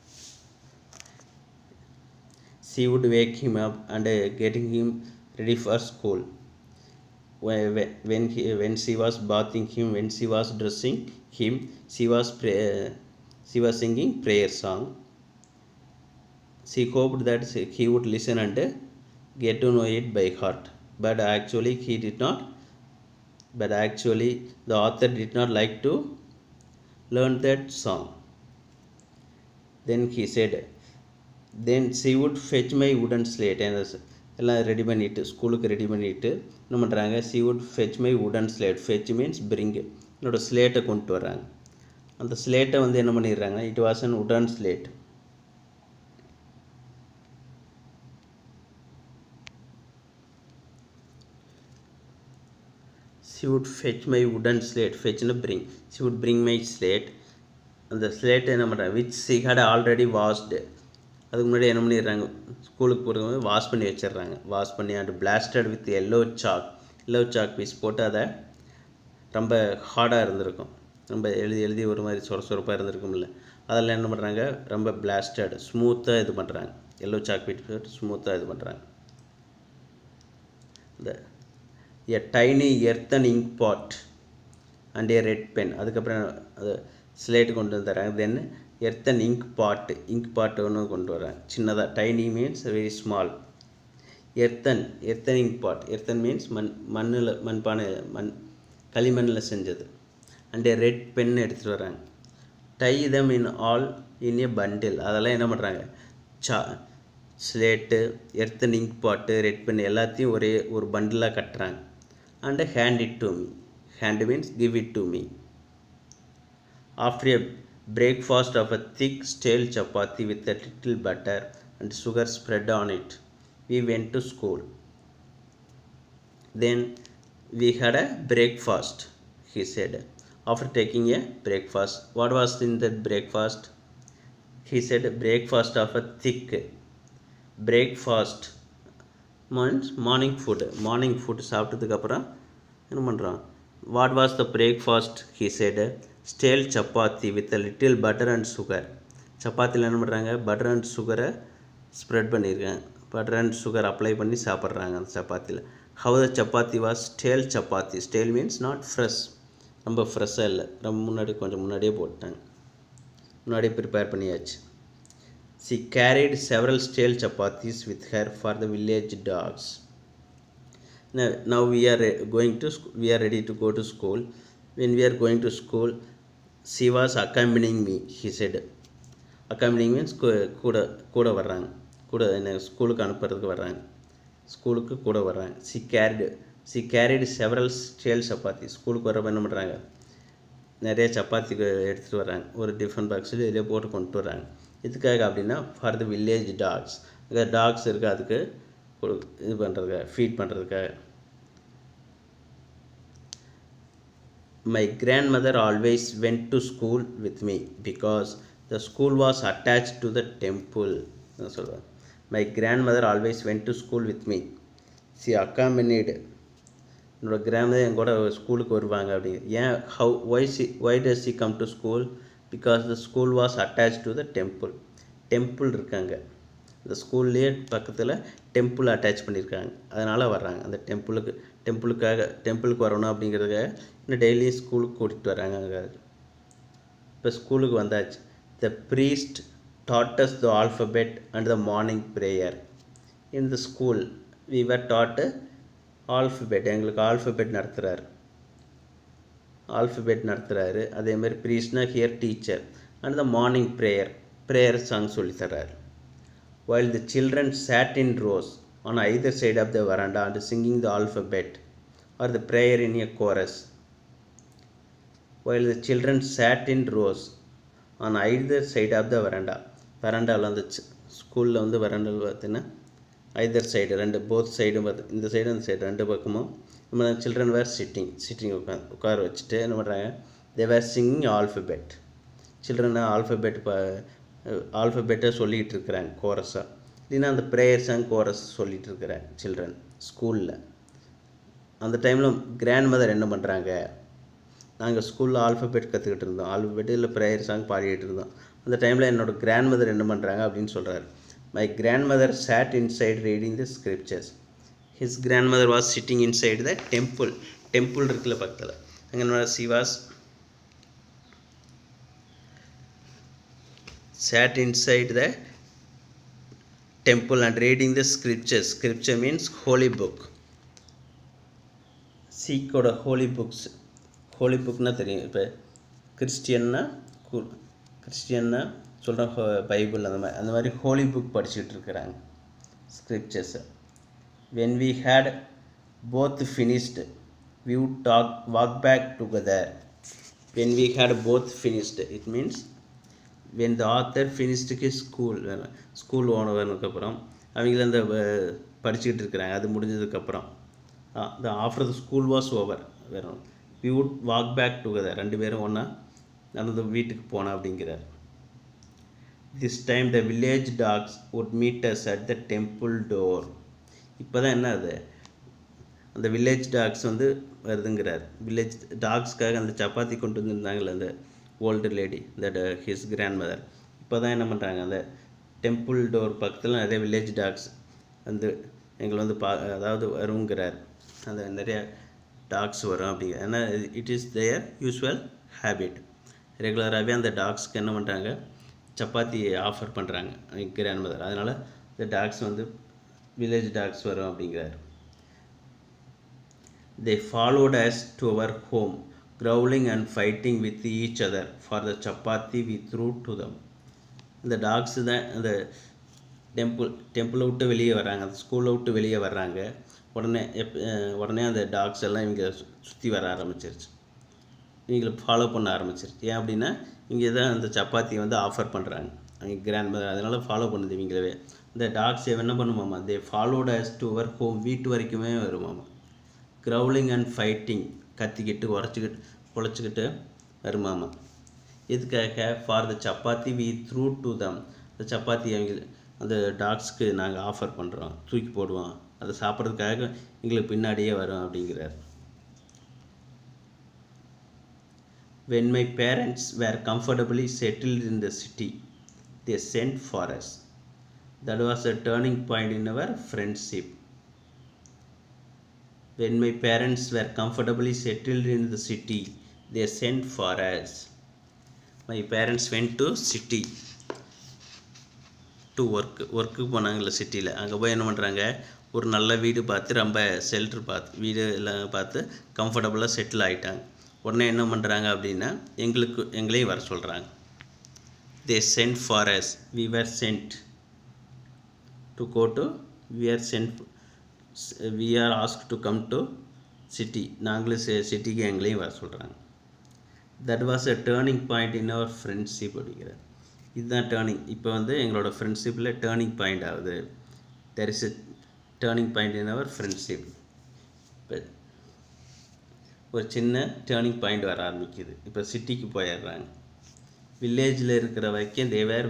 She would wake him up and getting him ready for school. When she was bathing him, when she was dressing him, she was singing prayer song. She hoped that he would listen and get to know it by heart, but actually the author did not like to learn that song. Then he said, then she would fetch my wooden slate. எல்லாம் ready பண்ணிவிட்டு ஸ்கூலுக்கு ready பண்ணிவிட்டு என்ன பண்ணுறாங்க, she would fetch my wooden slate. fetch means bring. என்னோடய ஸ்லேட்டை கொண்டு வர்றாங்க. அந்த ஸ்லேட்டை என்ன பண்ணிடுறாங்க, it was an wooden slate. she would fetch my wooden slate. fetch னா bring. she would bring my slate. அந்த ஸ்லேட்டை என்ன பண்ணுறாங்க, which she had already washed. அதுக்கு முன்னாடி என்ன பண்ணிடுறாங்க, ஸ்கூலுக்கு போகிறவங்க வாஷ் பண்ணி வச்சிடுறாங்க. வாஷ் பண்ணி and plastered with yellow chalk piece போட்டு அதை ரொம்ப ஹார்டாக இருந்திருக்கும், ரொம்ப எழுதி ஒரு மாதிரி சொரப்பாக இருந்திருக்கும்ல, அதில் என்ன பண்ணுறாங்க, ரொம்ப பிளாஸ்டட் ஸ்மூத்தாக இது பண்ணுறாங்க. எல்லோ சாக் பீஸ் போட்டு ஸ்மூத்தாக இது பண்ணுறாங்க. இந்த a tiny earthen ink pot and a red pen. அதுக்கப்புறம் அது ஸ்லேட்டு கொண்டு வந்துடுறாங்க. தென் எர்த்தன் இங்க் பாட்டு ஒன்று கொண்டு வராங்க சின்னதாக. Tiny means very small. Earthen ink pot. Earthen means மண்ணில் மண்பானை களிமண்ணில் செஞ்சது. அண்ட் ரெட் பென் எடுத்துகிட்டு வராங்க. Tie them in all in a bundle. அதெல்லாம் என்ன பண்ணுறாங்க, slate, earthen ink pot, red pen எல்லாத்தையும் ஒரே ஒரு பண்டிலாக கட்டுறாங்க. And hand it to me. Hand means give it to me. After a breakfast of a thick stale chapati with a little butter and sugar spread on it, we went to school. Then we had a breakfast, he said. After taking a breakfast, what was in that breakfast? He said breakfast of a thick. Breakfast means morning food. Morning food சாப்பிட்டதுக்கு அப்புறம் என்ன பண்ணுறான், what was the breakfast? He said stale chapati with a little butter and sugar. சப்பாத்தியில் என்ன பண்ணுறாங்க, butter and சுகரை spread பண்ணியிருக்காங்க. Butter and sugar apply பண்ணி சாப்பிட்றாங்க அந்த சப்பாத்தியில். how the chapati was stale chapati. stale means not fresh. ரொம்ப ஃப்ரெஷ்ஷாக இல்லை, ரொம்ப கொஞ்சம் முன்னாடியே போட்டாங்க, முன்னாடியே ப்ரிப்பேர் பண்ணியாச்சு. she carried several stale chapatis with her for the village dogs. Now we are ready to go to school. When we are going to school, she was accompanying me, he said. accompanying means கூட வர்றாங்க, கூட என்ன ஸ்கூலுக்கு அனுப்புறதுக்கு வர்றாங்க, ஸ்கூலுக்கு கூட வர்றாங்க. she carried several stale chapatis. ஸ்கூலுக்கு வரப்போ என்ன பண்ணுறாங்க, நிறைய சப்பாத்தி எடுத்துகிட்டு வர்றாங்க, ஒரு டிஃபன் பாக்ஸில் இதிலே போட்டு கொண்டு வர்றாங்க. இதுக்காக அப்படின்னா ஃபார் த வில்லேஜ் டாக்ஸ். அங்கே டாக்ஸ் இருக்குது, அதுக்கு இது பண்ணுறதுக்காக, ஃபீட் பண்ணுறதுக்காக. My grandmother always went to school with me because the school was attached to the temple. சொல்லுவாங்க, my grandmother always went to school with me. she accompanied. என்னோடய கிராமதர் என் கூட ஸ்கூலுக்கு வருவாங்க அப்படிங்க. ஏன், why does she come to school? because the school was attached to the temple. Temple இருக்காங்க, இந்த ஸ்கூல்லேயே பக்கத்தில் டெம்பிள் அட்டாச் பண்ணியிருக்காங்க, அதனால் வர்றாங்க. அந்த டெம்பிளுக்கு வரணும் அப்படிங்கிறதுக்காக இன்னும் டெய்லி ஸ்கூலுக்கு கூட்டிகிட்டு வராங்க. அங்கே இப்போ ஸ்கூலுக்கு வந்தாச்சு. The priest taught us the alphabet and the morning prayer. in the school we were taught alphabet. எங்களுக்கு ஆல்ஃபபெட் நடத்துகிறாரு. அதே மாதிரி ப்ரீஸ்ட்னா here teacher. And the morning prayer song சொல்லித்தர்றாரு. while the children sat in rows on either side of the veranda and singing the alphabet or the prayer in a chorus. while the children sat in rows on either side of the veranda. வெராண்டாவில் வந்து ஸ்கூலில் வந்து வெராண்டாவில் பார்த்தீங்கன்னா Hyder side ரெண்டு, both சைடும் பார்த்து, இந்த side அந்த சைடு ரெண்டு பக்கமும் நம்ம சில்ட்ரன் வேர் சிட்டிங் உட்கார வச்சுட்டு என்ன பண்ணுறாங்க, they were singing alphabet. Children ஆல்ஃபபெட்டை சொல்லிகிட்டு இருக்கிறாங்க கோரஸாக, இல்லைன்னா அந்த ப்ரேயர் சாங் கோரஸ் சொல்லிகிட்டு இருக்கிறாங்க சில்ட்ரன் ஸ்கூலில். அந்த டைமில் கிராண்ட் மதர் என்ன பண்ணுறாங்க, நாங்கள் ஸ்கூலில் ஆல்ஃபபெட் கற்றுக்கிட்டு இருந்தோம், ஆல்ஃபபெட் இல்லை ப்ரேயர் சாங் பாடிக்கிட்டு இருந்தோம். அந்த டைமில் என்னோடய கிராண்ட் மதர் என்ன பண்ணுறாங்க அப்படின்னு சொல்கிறாரு. My grand mother sat inside reading the scriptures. his grandmother was sitting inside the temple. Temple இருக்குல்ல பக்கத்தில், அங்கே she was sat inside the temple and reading the scriptures. Scripture means holy book. சீக்கோட Holi புக்னா தெரியும். இப்போ கிறிஸ்டியன்னா சொல்கிறேன் பைபிள், அந்த மாதிரி Holi book படிச்சுட்டு இருக்கிறாங்க ஸ்கிரிப்சர்ஸை. when we had both finished we would walk back together. when we had both finished, it means when the author finished his school ஓனதுக்கப்புறம் அவங்கள அந்த படிச்சுக்கிட்டு இருக்கிறாங்க, அது முடிஞ்சதுக்கப்புறம் after the school was over we would walk back together. ரெண்டு பேரும் ஒன்றா நடந்து வீட்டுக்கு போனோம் அப்படிங்கிறார். this time the village dogs would meet us at the temple door. இப்போ தான் என்ன அது, அந்த வில்லேஜ் டாக்ஸ் வந்து வருதுங்கிறார். வில்லேஜ் டாக்ஸ்க்காக அந்த சப்பாத்தி கொண்டு வந்துருந்தாங்களே அந்த old lady, that his grand mother, இப்போ தான் என்ன பண்ணுறாங்க, அந்த டெம்பிள் டோர் பக்கத்தில் நிறைய வில்லேஜ் டாக்ஸ் வந்து எங்களை வந்து அதாவது வருங்கிறார். அந்த நிறைய டாக்ஸ் வரும் அப்படிங்கிற, ஏன்னா it is their usual habit. ரெகுலராகவே அந்த டாக்ஸ்க்கு என்ன பண்ணுறாங்க, சப்பாத்தி ஆஃபர் பண்ணுறாங்க கிராண்ட் மதர், அதனால் இந்த டாக்ஸ் வந்து வில்லேஜ் டாக்ஸ் வரும் அப்படிங்கிறார். they followed us to our home. growling and fighting with each other for the chapati we threw to them. இந்த டாக்ஸு தான் அந்த டெம்பிளை விட்டு வெளியே வர்றாங்க, அந்த ஸ்கூலை விட்டு வெளியே வர்றாங்க. உடனே அந்த டாக்ஸ் எல்லாம் இவங்க சுற்றி வர ஆரம்பிச்சிருச்சு, இவங்களை ஃபாலோ பண்ண ஆரம்பிச்சிருச்சு. ஏன் அப்படின்னா இங்கே தான் அந்த சப்பாத்தியை வந்து ஆஃபர் பண்ணுறாங்க அவங்க கிராண்ட் மதர், அதனால் ஃபாலோ பண்ணுது இவங்களவே. இந்த டாக்ஸ் என்ன பண்ணுமாமா, they followed us to our home, வீட்டு வரைக்குமே வருமாமா. க்ரௌலிங் அண்ட் ஃபைட்டிங், கத்திக்கிட்டு குலைச்சிக்கிட்டு வருமாமா. எதுக்காக? For the chapati we threw to them, அந்த சப்பாத்தி அவங்க அந்த டாக்ஸ்க்கு நாங்கள் ஆஃபர் பண்ணுறோம், தூக்கி போடுவோம், அதை சாப்பிட்றதுக்காக எங்களுக்கு பின்னாடியே வரும் அப்படிங்கிறார். When my parents were comfortably settled in the city, they sent for us. That was a turning point in our friendship. When my parents were comfortably settled in the city, they sent for us. My parents went to city to work போனாங்கல்ல சிட்டியில். அங்கே போய் என்ன பண்ணுறாங்க, ஒரு நல்ல வீடு பார்த்து, ரொம்ப ஷெல்ட்ரு பார்த்து, வீடு எல்லாம் பார்த்து கம்ஃபர்டபுளாக செட்டில் ஆகிட்டாங்க. உடனே என்ன பண்ணுறாங்க அப்படின்னா எங்களையும் வர சொல்கிறாங்க. they sent for us, we were sent to go to, we are asked to come to city, நாங்களும் சிட்டிக்கு எங்களையும் வர சொல்கிறாங்க. that was a turning point in our friendship அப்படிங்கிறார். இதுதான் டேர்னிங், இப்போ வந்து எங்களோட ஃப்ரெண்ட்ஷிப்பில் டேர்னிங் பாயிண்ட் ஆகுது. there is a turning point in our friendship. இப்போ ஒரு சின்ன டேர்னிங் பாயிண்ட் வர ஆரம்பிக்குது. இப்போ சிட்டிக்கு போயிடுறாங்க. வில்லேஜில் இருக்கிற வரைக்கும் they were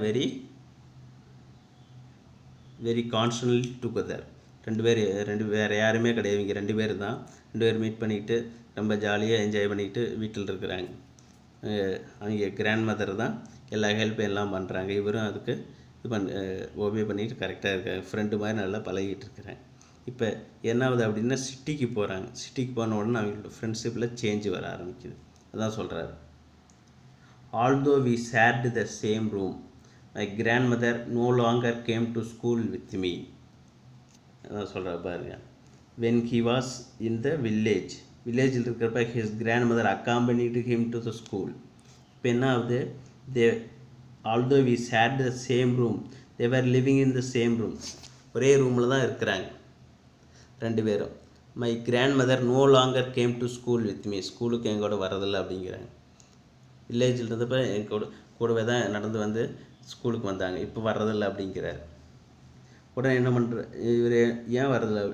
very constantly together. ரெண்டு வேறு யாருமே கிடையாது, இங்கே 2 பேர் தான். 2 பேர் மீட் பண்ணிக்கிட்டு ரொம்ப ஜாலியாக என்ஜாய் பண்ணிக்கிட்டு வீட்டில் இருக்கிறாங்க. அவங்க கிராண்ட் மதர் தான் எல்லா ஹெல்ப்பும் எல்லாம் பண்ணுறாங்க, இவரும் அதுக்கு ஓபே பண்ணிக்கிட்டு கரெக்டாக இருக்காங்க, ஃப்ரெண்டு மாதிரி நல்லா பழகிட்டு இருக்கிறாங்க. இப்போ என்னாவது அப்படின்னா சிட்டிக்கு போகிறாங்க. சிட்டிக்கு போன உடனே அவங்களோட ஃப்ரெண்ட்ஷிப்பில் சேஞ்சு வர ஆரம்பிக்குது. அதான் சொல்கிறாரு. although we shared the same room, my grandmother no longer came to school with me. அதான் சொல்கிறார் பாருங்க. when he was in the வில்லேஜில் இருக்கிறப்ப his grandmother accompanied him to the school. இப்போ என்ன ஆகுது, although we shared the same room, they were living in the same room. ஒரே ரூமில் தான் இருக்கிறாங்க 2 பேரும். my grandmother no longer came to school with me, ஸ்கூலுக்கு எங்கூட வரதில்லை அப்படிங்கிறாங்க. வில்லேஜில் இருந்தப்போ கூடவே தான் நடந்து வந்து ஸ்கூலுக்கு வந்தாங்க, இப்போ வர்றதில்லை அப்படிங்கிறார். உடனே என்ன பண்ணுற இவர், ஏன்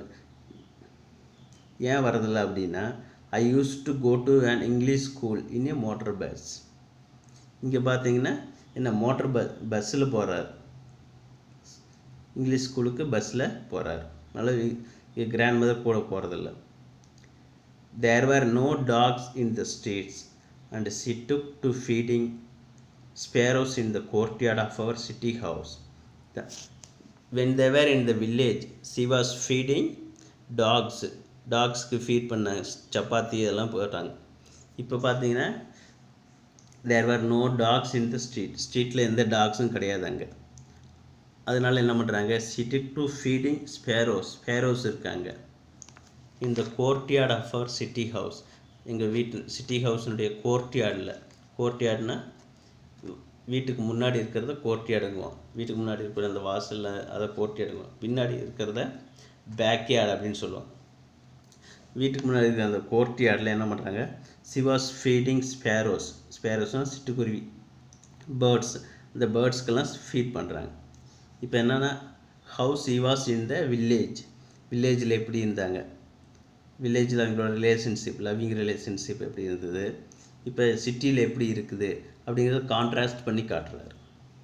வரதில்லை அப்படின்னா I use to go to an English school in a motor bus. இங்கே பார்த்தீங்கன்னா என்ன, மோட்டர் பஸ்ஸில் போகிறார், இங்கிலீஷ் ஸ்கூலுக்கு பஸ்ஸில் போகிறார். அதனால் கிராண்ட் மதர் கூட போகிறதில்ல. there were no dogs in the streets and she took to feeding sparrows in the courtyard of our city house. When they were in the village, she was feeding டாக்ஸ்க்கு feed பண்ணாங்க, சப்பாத்தி இதெல்லாம் போட்டாங்க. இப்போ பார்த்தீங்கன்னா there were no dogs in the street, ஸ்ட்ரீட்டில் எந்த டாக்ஸும் கிடையாது அங்கே. அதனால் என்ன பண்ணுறாங்க, she took to feeding sparrows இருக்காங்க in the courtyard of our city house. எங்கள் சிட்டி ஹவுஸினுடைய கோர்ட்யார்ட்னா வீட்டுக்கு முன்னாடி இருக்கிறத கோர்ட்யார்டுங்குவோம், வீட்டுக்கு முன்னாடி இருக்கிற அந்த வாசலில் அதை கோர்ட்யார்டுங்குவோம், பின்னாடி இருக்கிறத பேக்யார்டு அப்படின்னு சொல்லுவோம். வீட்டுக்கு முன்னாடி இருக்கிற அந்த கோர்ட்யார்டில் என்ன பண்ணுறாங்க, she was feeding ஸ்பேரோஸ்னால் சிட்டுக்குருவி, பேர்ட்ஸ், இந்த பேர்ட்ஸ்க்கெல்லாம் ஃபீட் பண்ணுறாங்க. இப்போ என்னென்னா house he was in the வில்லேஜில் எப்படி இருந்தாங்க, வில்லேஜில் அவங்களோட லவ்விங் ரிலேஷன்ஷிப் எப்படி இருந்தது, இப்போ சிட்டியில் எப்படி இருக்குது அப்படிங்கிறத கான்ட்ராஸ்ட் பண்ணி காட்டுறாரு.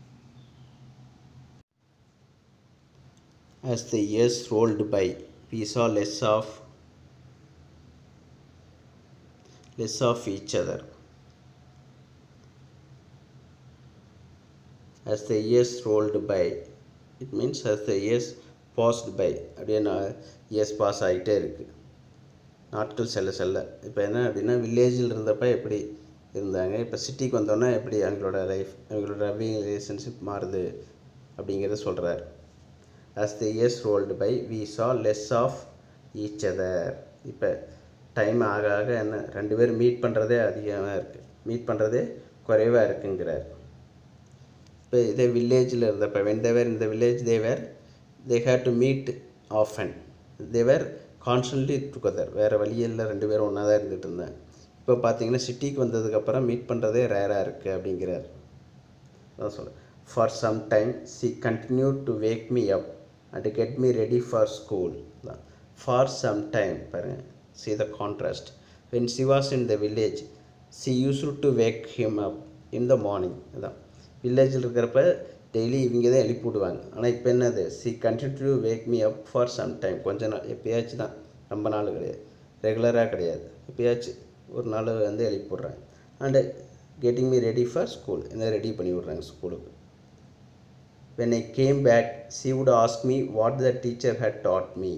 As the years rolled by, we saw less of each other. As the years rolled by, it means as the years passed by. அப்படியே இயர்ஸ் பாஸ் ஆகிட்டே இருக்குது, நாட்கள் செல்ல. இப்போ என்ன அப்படின்னா வில்லேஜில் இருந்தப்போ எப்படி இருந்தாங்க, இப்போ சிட்டிக்கு வந்தோன்னா எப்படி அவங்களோட லைஃப், அவங்களோட லவ்விங் ரிலேஷன்ஷிப் மாறுது அப்படிங்கிறத சொல்கிறார். as the years rolled by we saw less of each other. இப்போ டைம் ஆக ஆக என்ன 2 பேரும் மீட் பண்ணுறதே அதிகமாக இருக்குது, மீட் பண்ணுறதே குறைவாக இருக்குங்கிறார். இப்போ இதே வில்லேஜில் இருந்தப்போ when they were in the village they had to meet often, they were constantly together, வேறு வழியில் 2 பேரும் ஒன்றா தான் இருந்துகிட்டு இருந்தாங்க. இப்போ பார்த்தீங்கன்னா சிட்டிக்கு வந்ததுக்கப்புறம் மீட் பண்ணுறதே ரேராக இருக்குது அப்படிங்கிறார். அதான் சொல்கிறேன். For some time she continued to wake me up and get me ready for school. For some time பாருங்கள், see the contrast. when she was in the village she used to wake him up in the morning. அதான் வில்லேஜில் இருக்கிறப்ப daily இவங்க தான் எழுப்பி விடுவாங்க. ஆனால் இப்போ என்னது, she continued to wake me up for some time, கொஞ்ச நாள், எப்போயாச்சும் தான், ரொம்ப நாள் கிடையாது, ரெகுலராக கிடையாது, எப்போயாச்சும் ஒரு நாள் வந்து எழுப்பி விட்றாங்க. And getting me ready for school, என்ன ரெடி பண்ணி விட்றாங்க ஸ்கூலுக்கு. when I came back she would ask me what the teacher had taught me.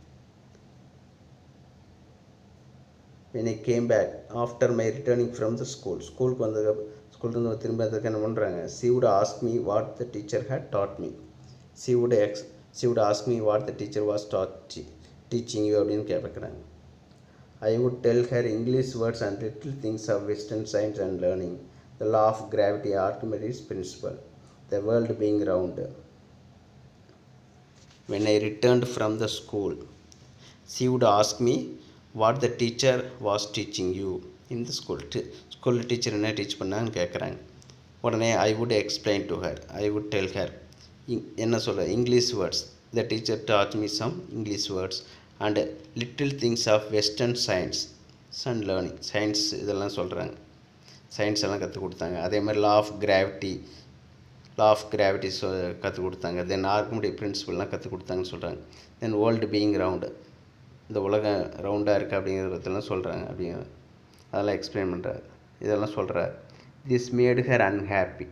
when I came back after my returning from the school, ஸ்கூலுக்கு வந்ததுக்கு ஸ்கூல்லேருந்து திரும்ப என்ன பண்ணுறாங்க, she would ask me what the teacher had taught me. she would ask me what the teacher was teaching you அப்படின்னு கேட்குறாங்க. I would tell her English words and little things of Western science and learning, the law of gravity, Archimedes' principle, the world being round. when I returned from the school she would ask me what the teacher was teaching you in the school. ஸ்கூலில் teacher என்ன teach பண்ணான்னு கேட்குறாங்க. உடனே I would explain to her, I would tell her, என்ன சொல்ல, English words, the teacher taught me some English words and little things of Western science and learning, science இதெல்லாம் சொல்கிறாங்க, science எல்லாம் கற்றுக் கொடுத்தாங்க. அதே மாதிரி லா ஆஃப் கிராவிட்டி கற்றுக் கொடுத்தாங்க. தென் ஆர்கிமெடிஸ் பிரின்சிபல்லாம் கற்றுக் கொடுத்தாங்கன்னு சொல்கிறாங்க. தென் வேர்ல்டு பீயிங் ரவுண்டு, இந்த உலகம் ரவுண்டாக இருக்குது அப்படிங்கிறதெல்லாம் சொல்கிறாங்க. அப்படிங்கிற அதெல்லாம் எக்ஸ்பிளைன் பண்ணுறாரு, இதெல்லாம் சொல்கிறார். This made her unhappy,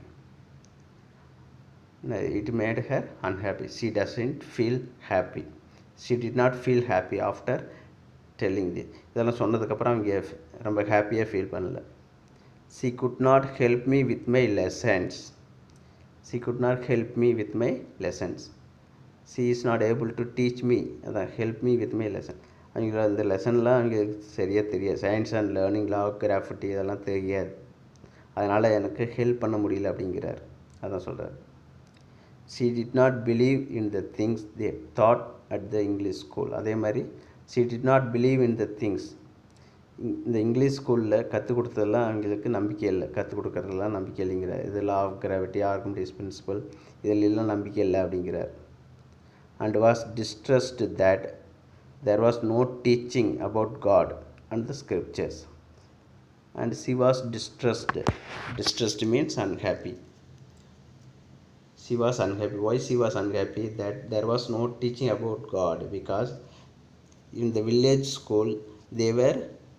it made her unhappy. she doesn't feel happy, she did not feel happy after telling this. இதெல்லாம் சொன்னதுக்கப்புறம் அவங்க ரொம்ப ஹாப்பியாக ஃபீல் பண்ணல. she could not help me with my lessons, she could not help me with my lessons, she is not able to teach me, அதான் help me with my lesson. அவங்கள அந்த லெசன்லாம் அவங்களுக்கு சரியாக தெரியாது, science and learning, law of gravity இதெல்லாம் தெரியாது, அதனால் எனக்கு ஹெல்ப் பண்ண முடியல அப்படிங்கிறார். அதான் சொல்கிறார். she did not believe in the things they taught at the English school. அதே மாதிரி she did not believe in the things, இந்த இங்கிலீஷ் ஸ்கூலில் கற்றுக் கொடுத்ததெல்லாம் அவங்களுக்கு நம்பிக்கை இல்லை, கற்றுக் கொடுக்குறதெல்லாம் நம்பிக்கை இல்லைங்கிறார். இது law of gravity, Archimedes principle இதிலெல்லாம் நம்பிக்கை இல்லை அப்படிங்கிறார். and was distressed that there was no teaching about God and the scriptures. and she was distressed means unhappy. she was unhappy. Why she was unhappy? That there was no teaching about God, because in the village school they were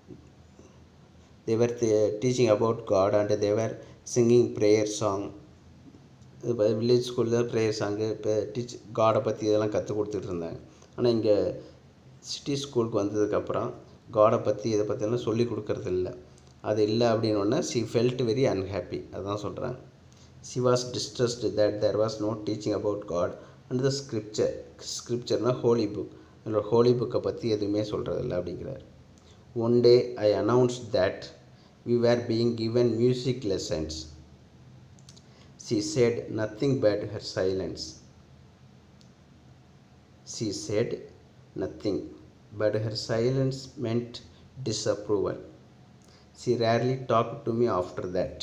teaching about God and they were singing prayer song. Village ஸ்கூலில் prayer song இப்போ காடை பற்றி இதெல்லாம் கற்றுக் கொடுத்துட்டு இருந்தாங்க. ஆனால் இங்கே சிட்டி ஸ்கூலுக்கு வந்ததுக்கப்புறம் காடை பற்றி இதை பற்றியெல்லாம் சொல்லி கொடுக்கறது இல்லை. அது இல்லை அப்படின்னோடனே she felt very unhappy, அதுதான் சொல்கிறாங்க. she was distressed that there was no teaching about God and the scriptureனா ஹோலி புக், என்னோட ஹோலி புக்கை பற்றி எதுவுமே சொல்கிறதில்ல அப்படிங்கிறார். one day I announced that we were being given music lessons. she said nothing but her silence. she said nothing but her silence meant disapproval. she rarely talked to me after that.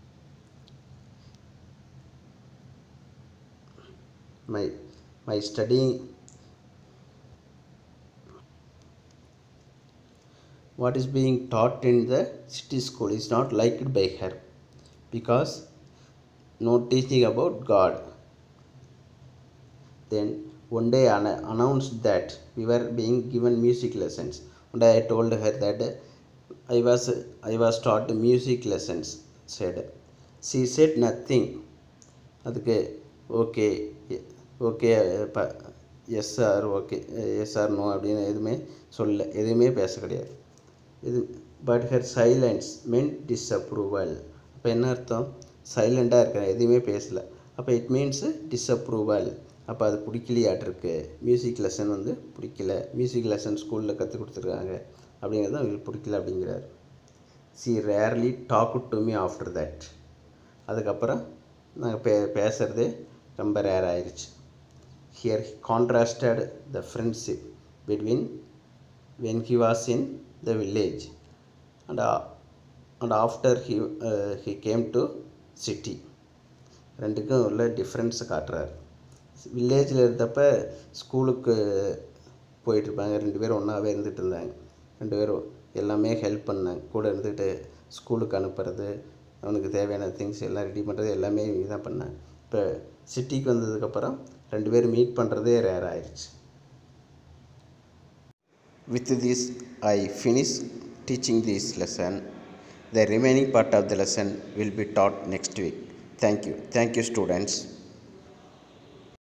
my studying, what is being taught in the city school is not liked by her, because no teaching about God. then one day I announced that we were being given music lessons. One day I told her that I was taught music lessons. she said nothing. அதுக்கு okay yes or okay, yes or no அப்படின்னு எதுவுமே எதுவுமே பேச கிடையாது. இது but her silence meant disapproval. அப்போ என்ன அர்த்தம்? சைலண்ட்டாக இருக்கிறேன், எதுவுமே பேசலை, அப்போ இட் மீன்ஸு டிஸ்அப்ரூவல். அப்போ அது பிடிக்கலையாட்டிருக்கு, மியூசிக் லெசன் வந்து பிடிக்கல, மியூசிக் லெசன் ஸ்கூலில் கற்றுக் கொடுத்துருக்காங்க, அப்படிங்கிறது அவங்களுக்கு பிடிக்கல அப்படிங்கிறார். She rarely talk to me after that. அதுக்கப்புறம் நாங்கள் பேசுகிறதே ரொம்ப ரேர் ஆயிடுச்சு. Here contrasted the friendship between when he was in the village and after he came to city. ரெண்டுக்கும் உள்ள டிஃப்ரென்ஸ் காட்டுறார். வில்லேஜில் இருந்தப்ப ஸ்கூலுக்கு போயிட்டுருப்பாங்க, 2 பேரும் ஒன்றாவே இருந்துகிட்டு இருந்தாங்க, 2 பேரும் எல்லாமே ஹெல்ப் பண்ணாங்க, கூட இருந்துக்கிட்டு ஸ்கூலுக்கு அனுப்புறது, அவனுக்கு தேவையான திங்ஸ் எல்லாம் ரெடி பண்ணுறது எல்லாமே இவங்க தான் பண்ணாங்க. இப்போ சிட்டிக்கு வந்ததுக்கப்புறம் 2 பேரும் மீட் பண்ணுறதே ரேர் ஆயிடுச்சு. With this, I finish teaching this lesson. The remaining part of the lesson will be taught next week. Thank you. Thank you, students.